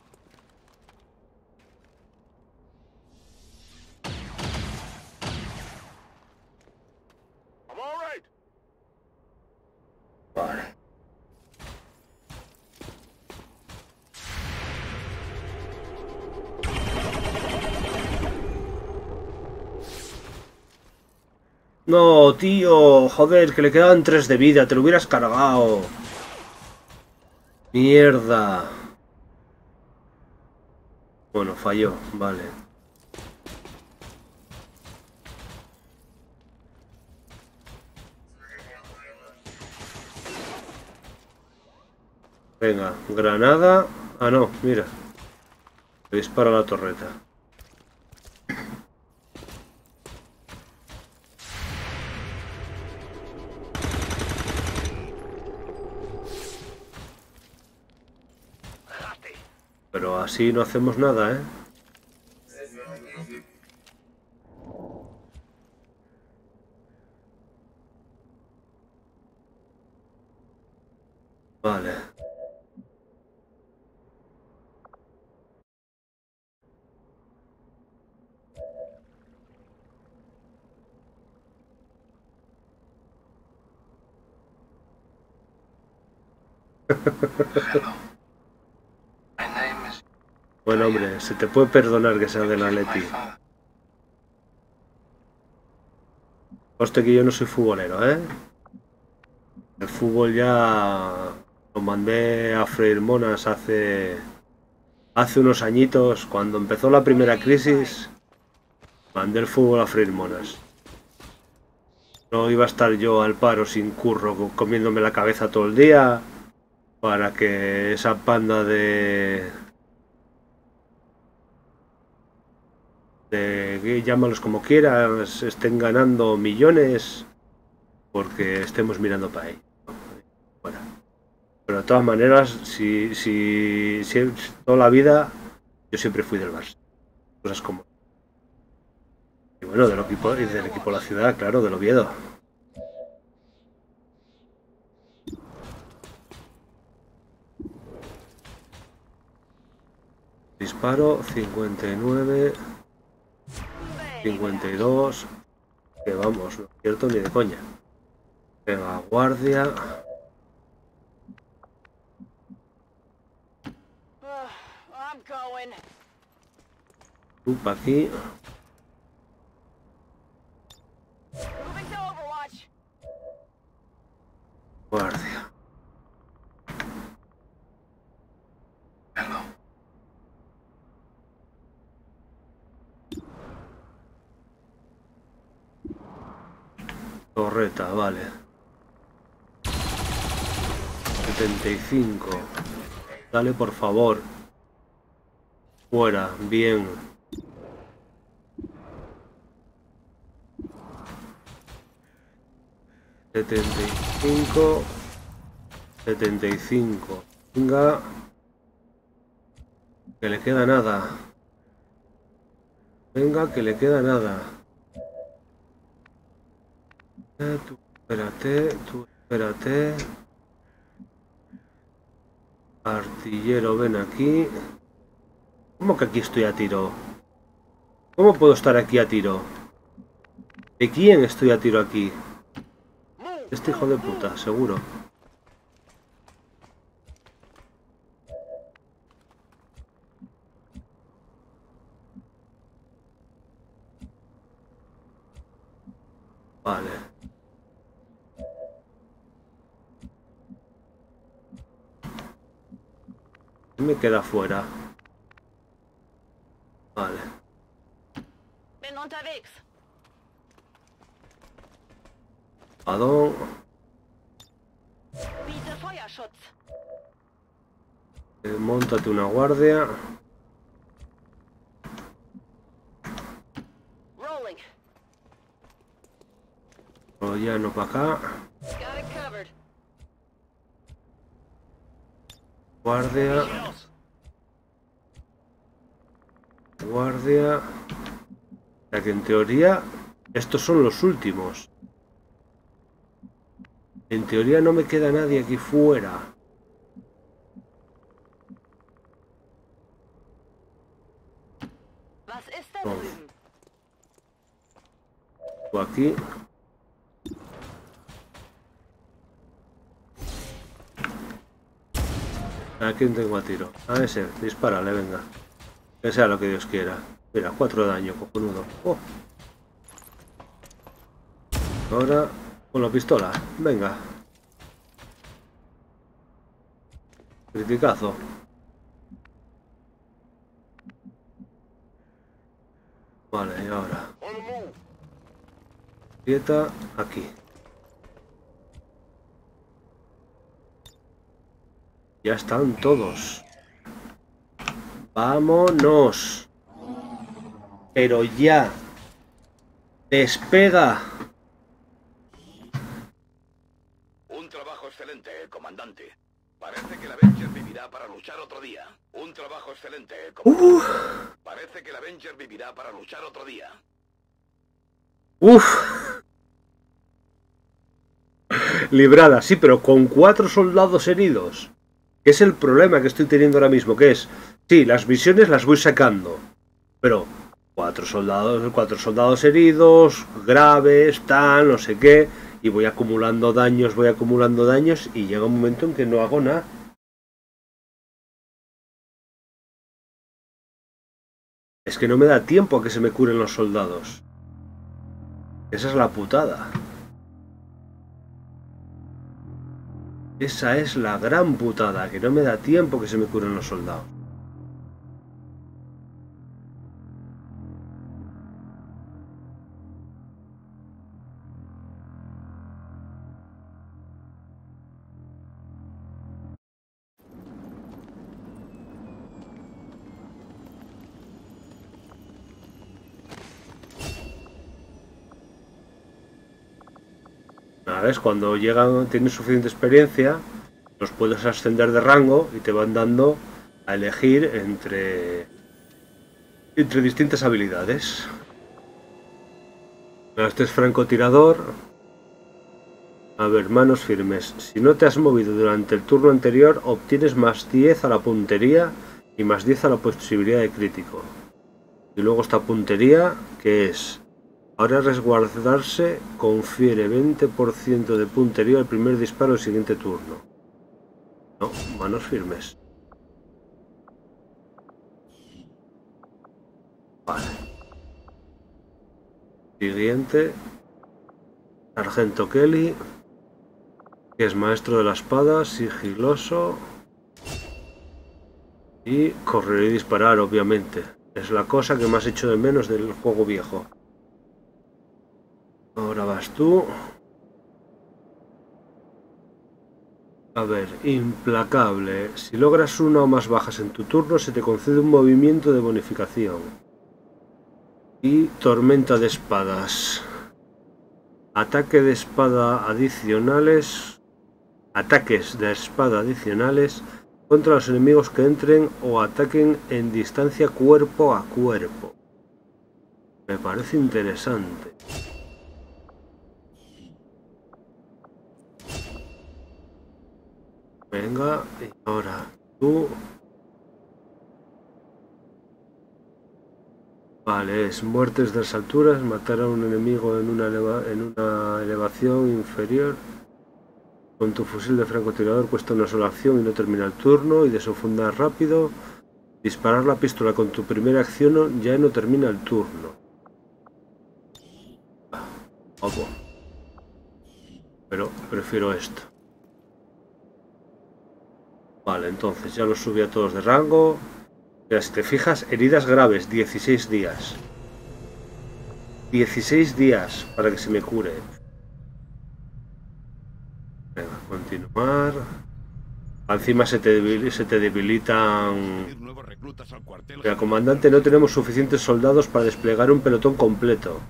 I'm all right. Vale. No, tío, joder, que le quedaban tres de vida, te lo hubieras cargado. Mierda. Bueno, falló, vale. Venga, granada. Ah, no, mira. Dispara la torreta. Pero así no hacemos nada, ¿eh? Vale. My name is... Bueno, hombre, se te puede perdonar que sea del Atleti. Hostia, que yo no soy futbolero, ¿eh? El fútbol ya lo mandé a freír monas hace... Hace unos añitos, cuando empezó la primera crisis, mandé el fútbol a freír monas. No iba a estar yo al paro sin curro, comiéndome la cabeza todo el día, para que esa panda de... de llámalos como quieras, estén ganando millones, porque estemos mirando para ahí. Bueno. Pero de todas maneras, si, si, si toda la vida yo siempre fui del Barça. Cosas como... Y bueno, del equipo, y del equipo de la ciudad, claro, del Oviedo. Disparo, cincuenta y nueve, cincuenta y dos, que vamos, no es cierto ni de coña. Venga, guardia. I'm going. Tú pa' aquí. Moving to Overwatch. Guardia. Hello. Torreta, vale. setenta y cinco. Dale, por favor. Fuera, bien. setenta y cinco. setenta y cinco. Venga. Que le queda nada. Venga, que le queda nada. Eh, tú espérate, tú espérate. Artillero, ven aquí. ¿Cómo que aquí estoy a tiro? ¿Cómo puedo estar aquí a tiro? ¿De quién estoy a tiro aquí? Este hijo de puta, seguro. Vale. Me queda fuera. Vale. Bin unterwegs. Padón. Biete Feuerschutz. Eh, móntate una guardia. Rolling. Troyano para acá. Got it covered. Guardia. Guardia. O sea que en teoría estos son los últimos. En teoría no me queda nadie aquí fuera. Was ist da Oh. drüben? Tú aquí. ¿A quién tengo a tiro? A ese, dispárale, venga. Que sea lo que Dios quiera. Mira, cuatro de daño, cojonudo. Oh. Ahora con la pistola, venga. Criticazo. Vale, y ahora. Quieta aquí. Ya están todos. Vámonos. Pero ya. Despega. Un trabajo excelente, comandante. Parece que la Avenger vivirá para luchar otro día. Un trabajo excelente, comandante. Uf. Parece que la Avenger vivirá para luchar otro día. Uf. Librada, sí, pero con cuatro soldados heridos. Que es el problema que estoy teniendo ahora mismo, que es, sí, las misiones las voy sacando, pero cuatro soldados, cuatro soldados heridos, graves, tal, no sé qué, y voy acumulando daños, voy acumulando daños, y llega un momento en que no hago nada. Es que no me da tiempo a que se me curen los soldados. Esa es la putada. Esa es la gran putada, que no me da tiempo que se me curen los soldados. ¿Ves? Cuando llegan, tienes suficiente experiencia, los puedes ascender de rango y te van dando a elegir entre, entre distintas habilidades. Este es francotirador. A ver, manos firmes. Si no te has movido durante el turno anterior, obtienes más diez a la puntería y más diez a la posibilidad de crítico. Y luego esta puntería, que es... Ahora resguardarse confiere veinte por ciento de puntería al primer disparo del siguiente turno. No, manos firmes. Vale. Siguiente. Sargento Kelly. Que es maestro de la espada, sigiloso. Y correr y disparar, obviamente. Es la cosa que más echo de menos del juego viejo. Ahora vas tú. A ver, implacable. Si logras una o más bajas en tu turno, se te concede un movimiento de bonificación. Y tormenta de espadas. Ataque de espada adicionales. Ataques de espada adicionales contra los enemigos que entren o ataquen en distancia cuerpo a cuerpo. Me parece interesante. Venga, y ahora tú. Vale, es muertes de las alturas, matar a un enemigo en una, eleva en una elevación inferior. Con tu fusil de francotirador cuesta una sola acción y no termina el turno, y desenfundar rápido. Disparar la pistola con tu primera acción ya no termina el turno. Ojo. Pero prefiero esto. Vale, entonces ya los subí a todos de rango. Mira, si te fijas, heridas graves, dieciséis días. dieciséis días para que se me cure. Venga, continuar. Encima se te, debil se te debilitan. Mira, comandante, no tenemos suficientes soldados para desplegar un pelotón completo.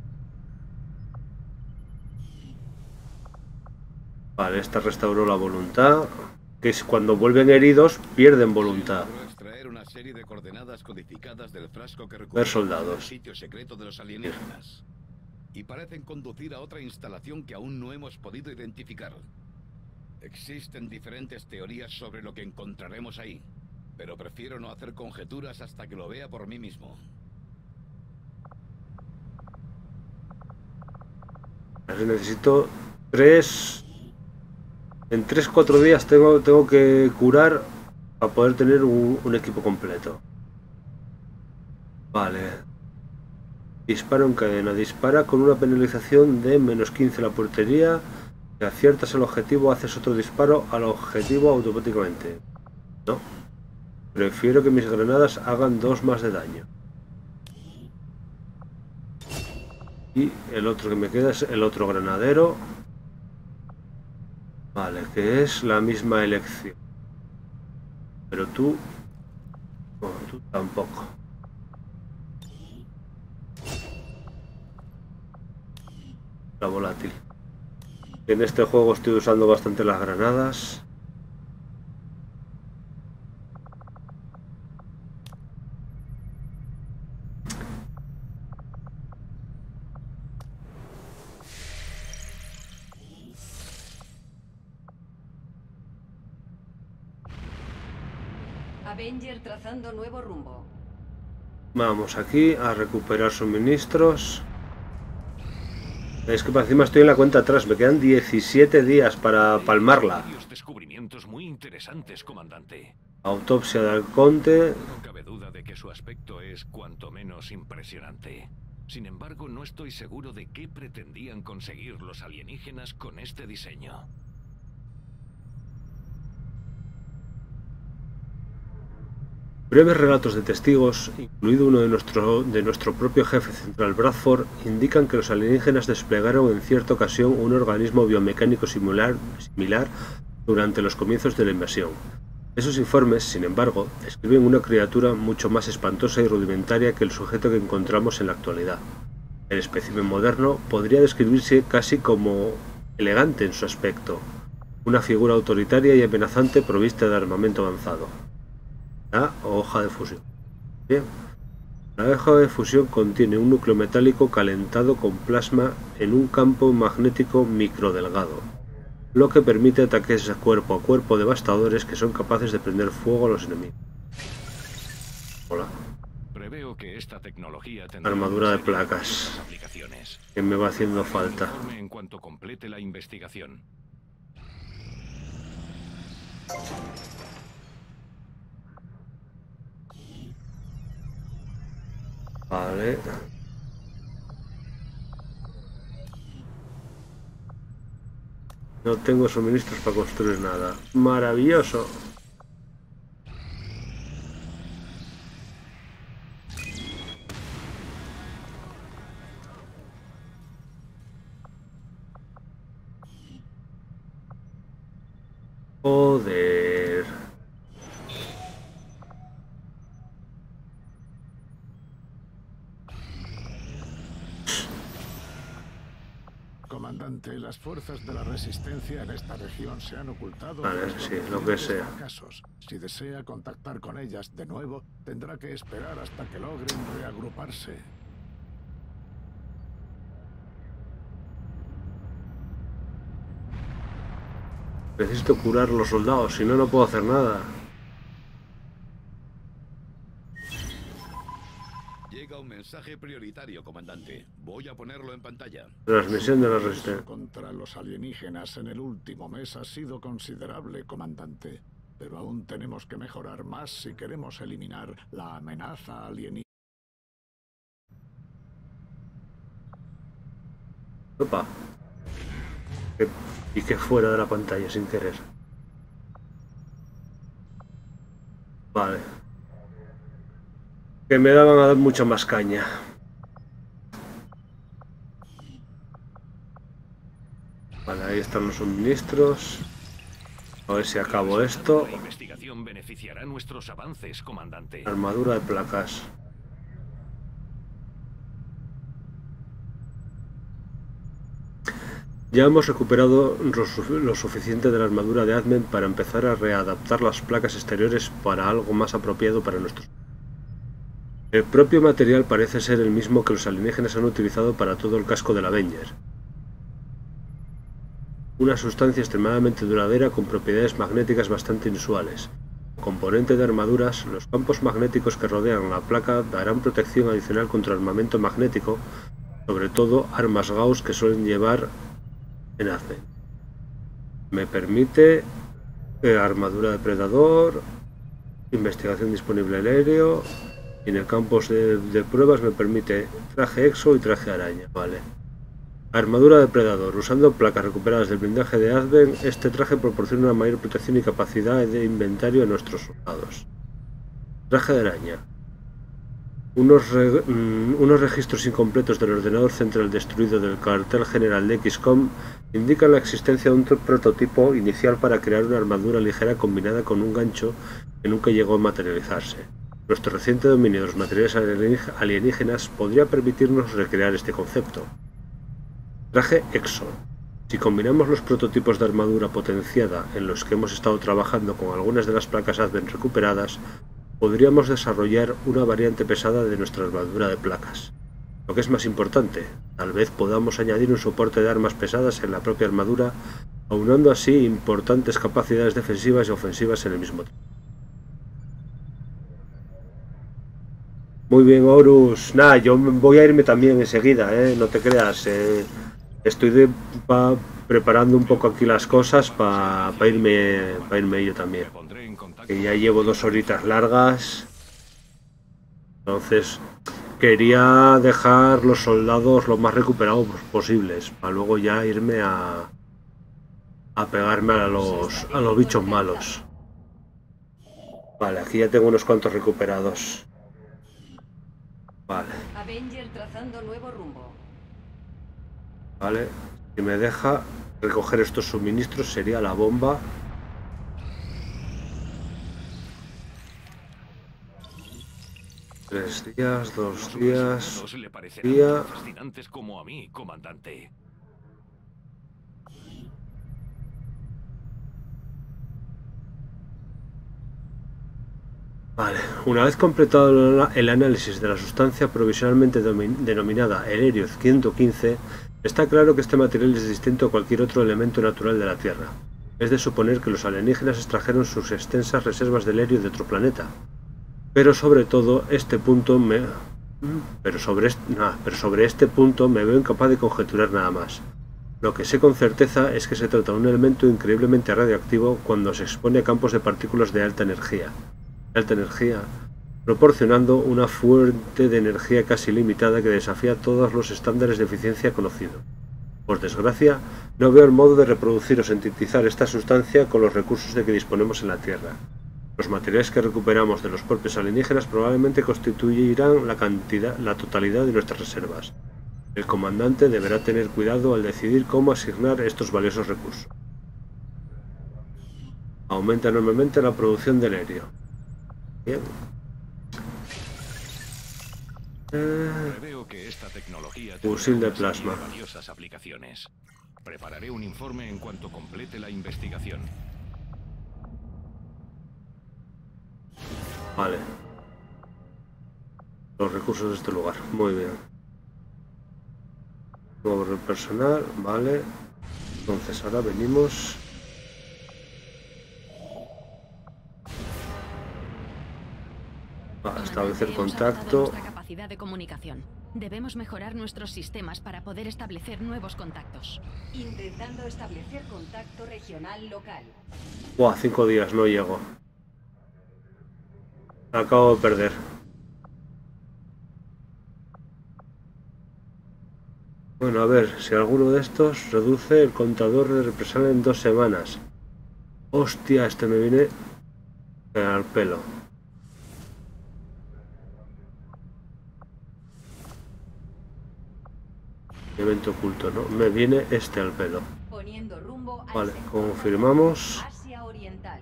Vale, esta restauró la voluntad. Que es cuando vuelven heridos, pierden voluntad. Una serie de coordenadas codificadas del frasco que Ver soldados. el sitio secreto de los alienígenas. Y parecen conducir a otra instalación que aún no hemos podido identificar. Existen diferentes teorías sobre lo que encontraremos ahí, pero prefiero no hacer conjeturas hasta que lo vea por mí mismo. Necesito tres... En tres cuatro días tengo, tengo que curar para poder tener un, un equipo completo. Vale. Disparo en cadena. Dispara con una penalización de menos quince la puntería. Si aciertas el objetivo, haces otro disparo al objetivo automáticamente. No. Prefiero que mis granadas hagan dos más de daño. Y el otro que me queda es el otro granadero. Vale, que es la misma elección. Pero tú... No, tú tampoco. La volátil. En este juego estoy usando bastante las granadas. Avenger trazando nuevo rumbo. Vamos aquí a recuperar suministros. Es que para encima estoy en la cuenta atrás. Me quedan diecisiete días para palmarla. Descubrimientos muy interesantes, comandante. Autopsia del conde. No cabe duda de que su aspecto es cuanto menos impresionante. Sin embargo, no estoy seguro de qué pretendían conseguir los alienígenas con este diseño. Breves relatos de testigos, incluido uno de nuestro, de nuestro propio jefe central Bradford, indican que los alienígenas desplegaron en cierta ocasión un organismo biomecánico similar, similar durante los comienzos de la invasión. Esos informes, sin embargo, describen una criatura mucho más espantosa y rudimentaria que el sujeto que encontramos en la actualidad. El espécimen moderno podría describirse casi como elegante en su aspecto, una figura autoritaria y amenazante provista de armamento avanzado. La hoja de fusión. Bien. La hoja de fusión contiene un núcleo metálico calentado con plasma en un campo magnético microdelgado, lo que permite ataques cuerpo a cuerpo devastadores que son capaces de prender fuego a los enemigos. Hola. Preveo que esta tecnología tendrá armadura de placas. Aplicaciones. Que me va haciendo falta. En cuanto complete la investigación. Vale. No tengo suministros para construir nada. Maravilloso. Joder. Comandante, las fuerzas de la resistencia en esta región se han ocultado. Vale, sí, lo que sea. Fracasos. Si desea contactar con ellas de nuevo, tendrá que esperar hasta que logren reagruparse. Necesito curar a los soldados, si no, no puedo hacer nada. Llega un mensaje prioritario, comandante. Voy a ponerlo en pantalla. Transmisión de la resistencia. Contra los alienígenas en el último mes ha sido considerable, comandante. Pero aún tenemos que mejorar más si queremos eliminar la amenaza alienígena. Opa. Y que fuera de la pantalla sin querer. Vale. Que me daban a dar mucha más caña. Vale, ahí están los suministros. A ver si acabo esto. La investigación beneficiará nuestros avances, comandante. Armadura de placas. Ya hemos recuperado lo suficiente de la armadura de Advent para empezar a readaptar las placas exteriores para algo más apropiado para nuestros. El propio material parece ser el mismo que los alienígenas han utilizado para todo el casco del Avenger. Una sustancia extremadamente duradera con propiedades magnéticas bastante inusuales. Componente de armaduras, los campos magnéticos que rodean la placa darán protección adicional contra armamento magnético, sobre todo armas Gauss que suelen llevar en Advent. Me permite eh, armadura de predador, investigación disponible aéreo, y en el campo de, de pruebas me permite traje exo y traje araña. Vale. Armadura de predador. Usando placas recuperadas del blindaje de Advent, este traje proporciona una mayor protección y capacidad de inventario a nuestros soldados. Traje de araña. Unos, re, mm, unos registros incompletos del ordenador central destruido del cuartel general de X COM indican la existencia de un prototipo inicial para crear una armadura ligera combinada con un gancho que nunca llegó a materializarse. Nuestro reciente dominio de los materiales alienígenas podría permitirnos recrear este concepto. Traje Exo. Si combinamos los prototipos de armadura potenciada en los que hemos estado trabajando con algunas de las placas Advent recuperadas, podríamos desarrollar una variante pesada de nuestra armadura de placas. Lo que es más importante, tal vez podamos añadir un soporte de armas pesadas en la propia armadura, aunando así importantes capacidades defensivas y ofensivas en el mismo tiempo. Muy bien, Horus. Nada, yo voy a irme también enseguida, ¿eh? No te creas. Eh. Estoy de, pa, preparando un poco aquí las cosas para pa irme, pa irme yo también. Que ya llevo dos horitas largas. Entonces, quería dejar los soldados lo más recuperados posibles, para luego ya irme a, a pegarme a los, a los bichos malos. Vale, aquí ya tengo unos cuantos recuperados. Vale. Avenger trazando nuevo rumbo. Vale, si me deja recoger estos suministros sería la bomba. Tres días, dos días, día. Fascinantes como a mí, comandante. Vale, una vez completado el análisis de la sustancia provisionalmente denominada el Helios ciento quince, está claro que este material es distinto a cualquier otro elemento natural de la Tierra. Es de suponer que los alienígenas extrajeron sus extensas reservas del helio de otro planeta. Pero sobre todo este punto me... Pero sobre, este... nah, pero sobre este punto me veo incapaz de conjeturar nada más. Lo que sé con certeza es que se trata de un elemento increíblemente radioactivo cuando se expone a campos de partículas de alta energía. alta energía, proporcionando una fuente de energía casi ilimitada que desafía todos los estándares de eficiencia conocidos. Por desgracia, no veo el modo de reproducir o sintetizar esta sustancia con los recursos de que disponemos en la Tierra. Los materiales que recuperamos de los propios alienígenas probablemente constituirán la cantidad, la totalidad de nuestras reservas. El comandante deberá tener cuidado al decidir cómo asignar estos valiosos recursos. Aumenta enormemente la producción del helio. Bien. Eh, Preveo que esta tecnología fusil de tendrá una serie plasma. de valiosas aplicaciones. Prepararé un informe en cuanto complete la investigación. Vale. Los recursos de este lugar. Muy bien. Nuevo personal. Vale. Entonces ahora venimos. A establecer contacto. Nuestra capacidad de comunicación. Debemos mejorar nuestros sistemas para poder establecer nuevos contactos. Intentando establecer contacto regional local. Buah, cinco días no llego. Acabo de perder. Bueno, a ver, si alguno de estos reduce el contador de represalia en dos semanas. Hostia, este me viene al pelo. Evento oculto, ¿no? Me viene este al pelo. Poniendo rumbo al Vale, sector confirmamos. Asia Oriental.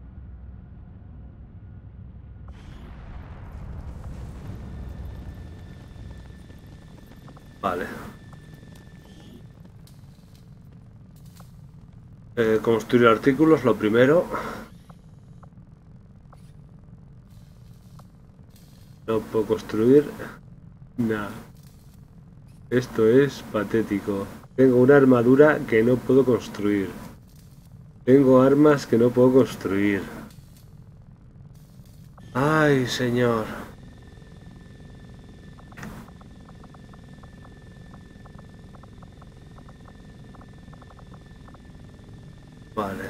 Vale. Eh, construir artículos, lo primero. No puedo construir nada. Esto es patético. Tengo una armadura que no puedo construir. Tengo armas que no puedo construir. Ay, señor. Vale.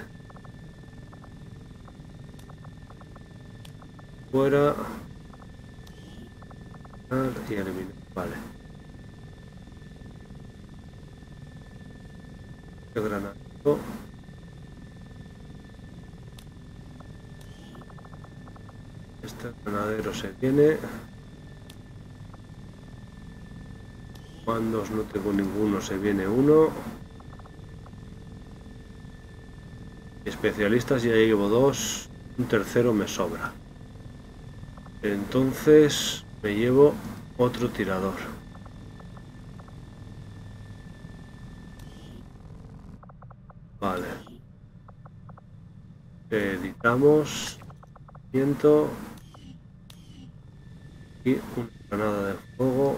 Fuera. Y eliminar. Vale. Este granado. Este granadero se viene. Mandos no tengo ninguno, se viene uno. Especialistas ya llevo dos, un tercero me sobra. Entonces me llevo otro tirador. Vale. Editamos. Viento. Y una granada de fuego.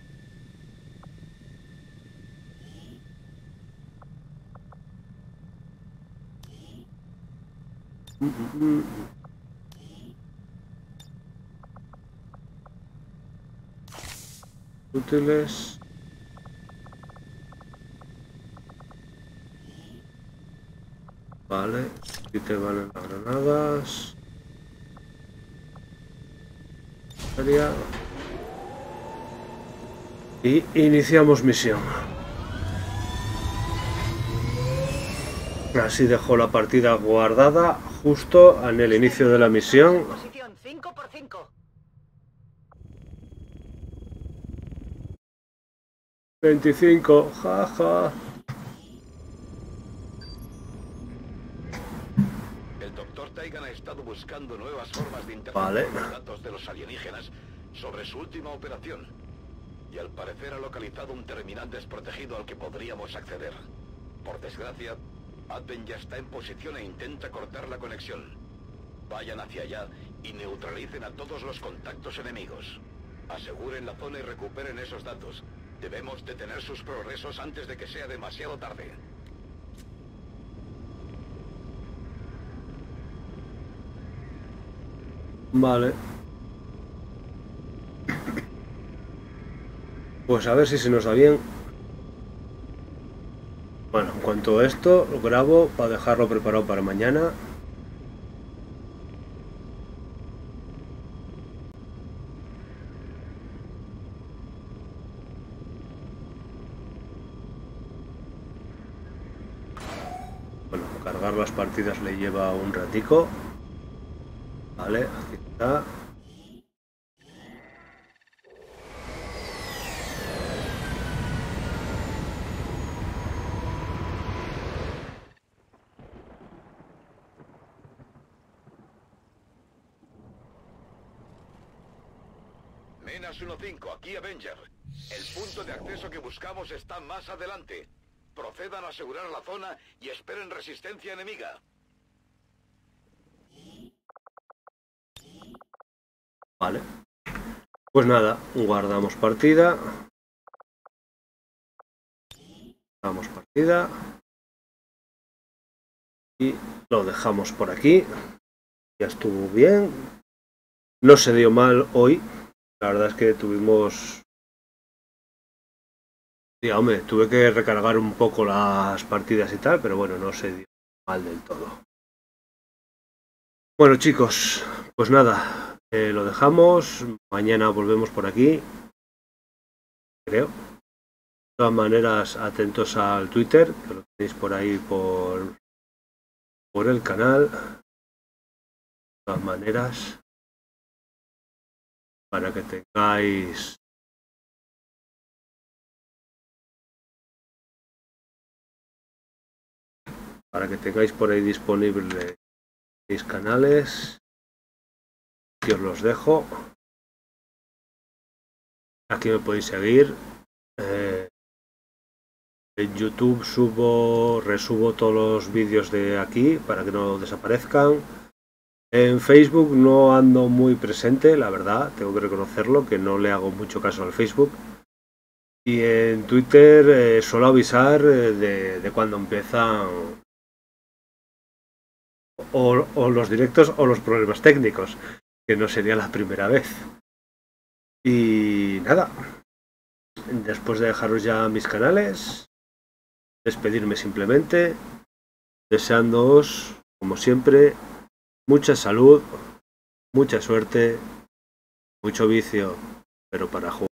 Mm-mm. Útiles. Vale, aquí te van las granadas. Área. Y iniciamos misión. Así dejó la partida guardada justo en el inicio de la misión. Posición cinco por cinco. veinticinco, jaja. El doctor Taigan ha estado buscando nuevas formas de intercambiar Vale. los datos de los alienígenas sobre su última operación. Y al parecer ha localizado un terminal desprotegido al que podríamos acceder. Por desgracia, Advent ya está en posición e intenta cortar la conexión. Vayan hacia allá y neutralicen a todos los contactos enemigos. Aseguren la zona y recuperen esos datos. Debemos detener sus progresos antes de que sea demasiado tarde. Vale. Pues a ver si se nos da bien. Bueno, en cuanto a esto, lo grabo para dejarlo preparado para mañana. Bueno, cargar las partidas le lleva un ratico. Vale, aquí está. Menas uno cinco, aquí Avenger. El punto de acceso que buscamos está más adelante. Procedan a asegurar la zona y esperen resistencia enemiga. Vale. Pues nada, guardamos partida. Guardamos partida. Y lo dejamos por aquí. Ya estuvo bien. No se dio mal hoy. La verdad es que tuvimos... Sí, hombre, tuve que recargar un poco las partidas y tal, pero bueno, no se dio mal del todo. Bueno, chicos, pues nada, eh, lo dejamos. Mañana volvemos por aquí, creo. De todas maneras, atentos al Twitter, que lo tenéis por ahí por, por el canal. De todas maneras, para que tengáis... Para que tengáis por ahí disponibles seis canales. Aquí os los dejo. Aquí me podéis seguir. Eh, en YouTube subo, resubo todos los vídeos de aquí para que no desaparezcan. En Facebook no ando muy presente, la verdad, tengo que reconocerlo, que no le hago mucho caso al Facebook. Y en Twitter eh, suelo avisar eh, de, de cuando empiezan o, o los directos o los problemas técnicos, que no sería la primera vez. Y nada, después de dejaros ya mis canales, despedirme simplemente, deseándoos, como siempre, mucha salud, mucha suerte, mucho vicio, pero para jugar.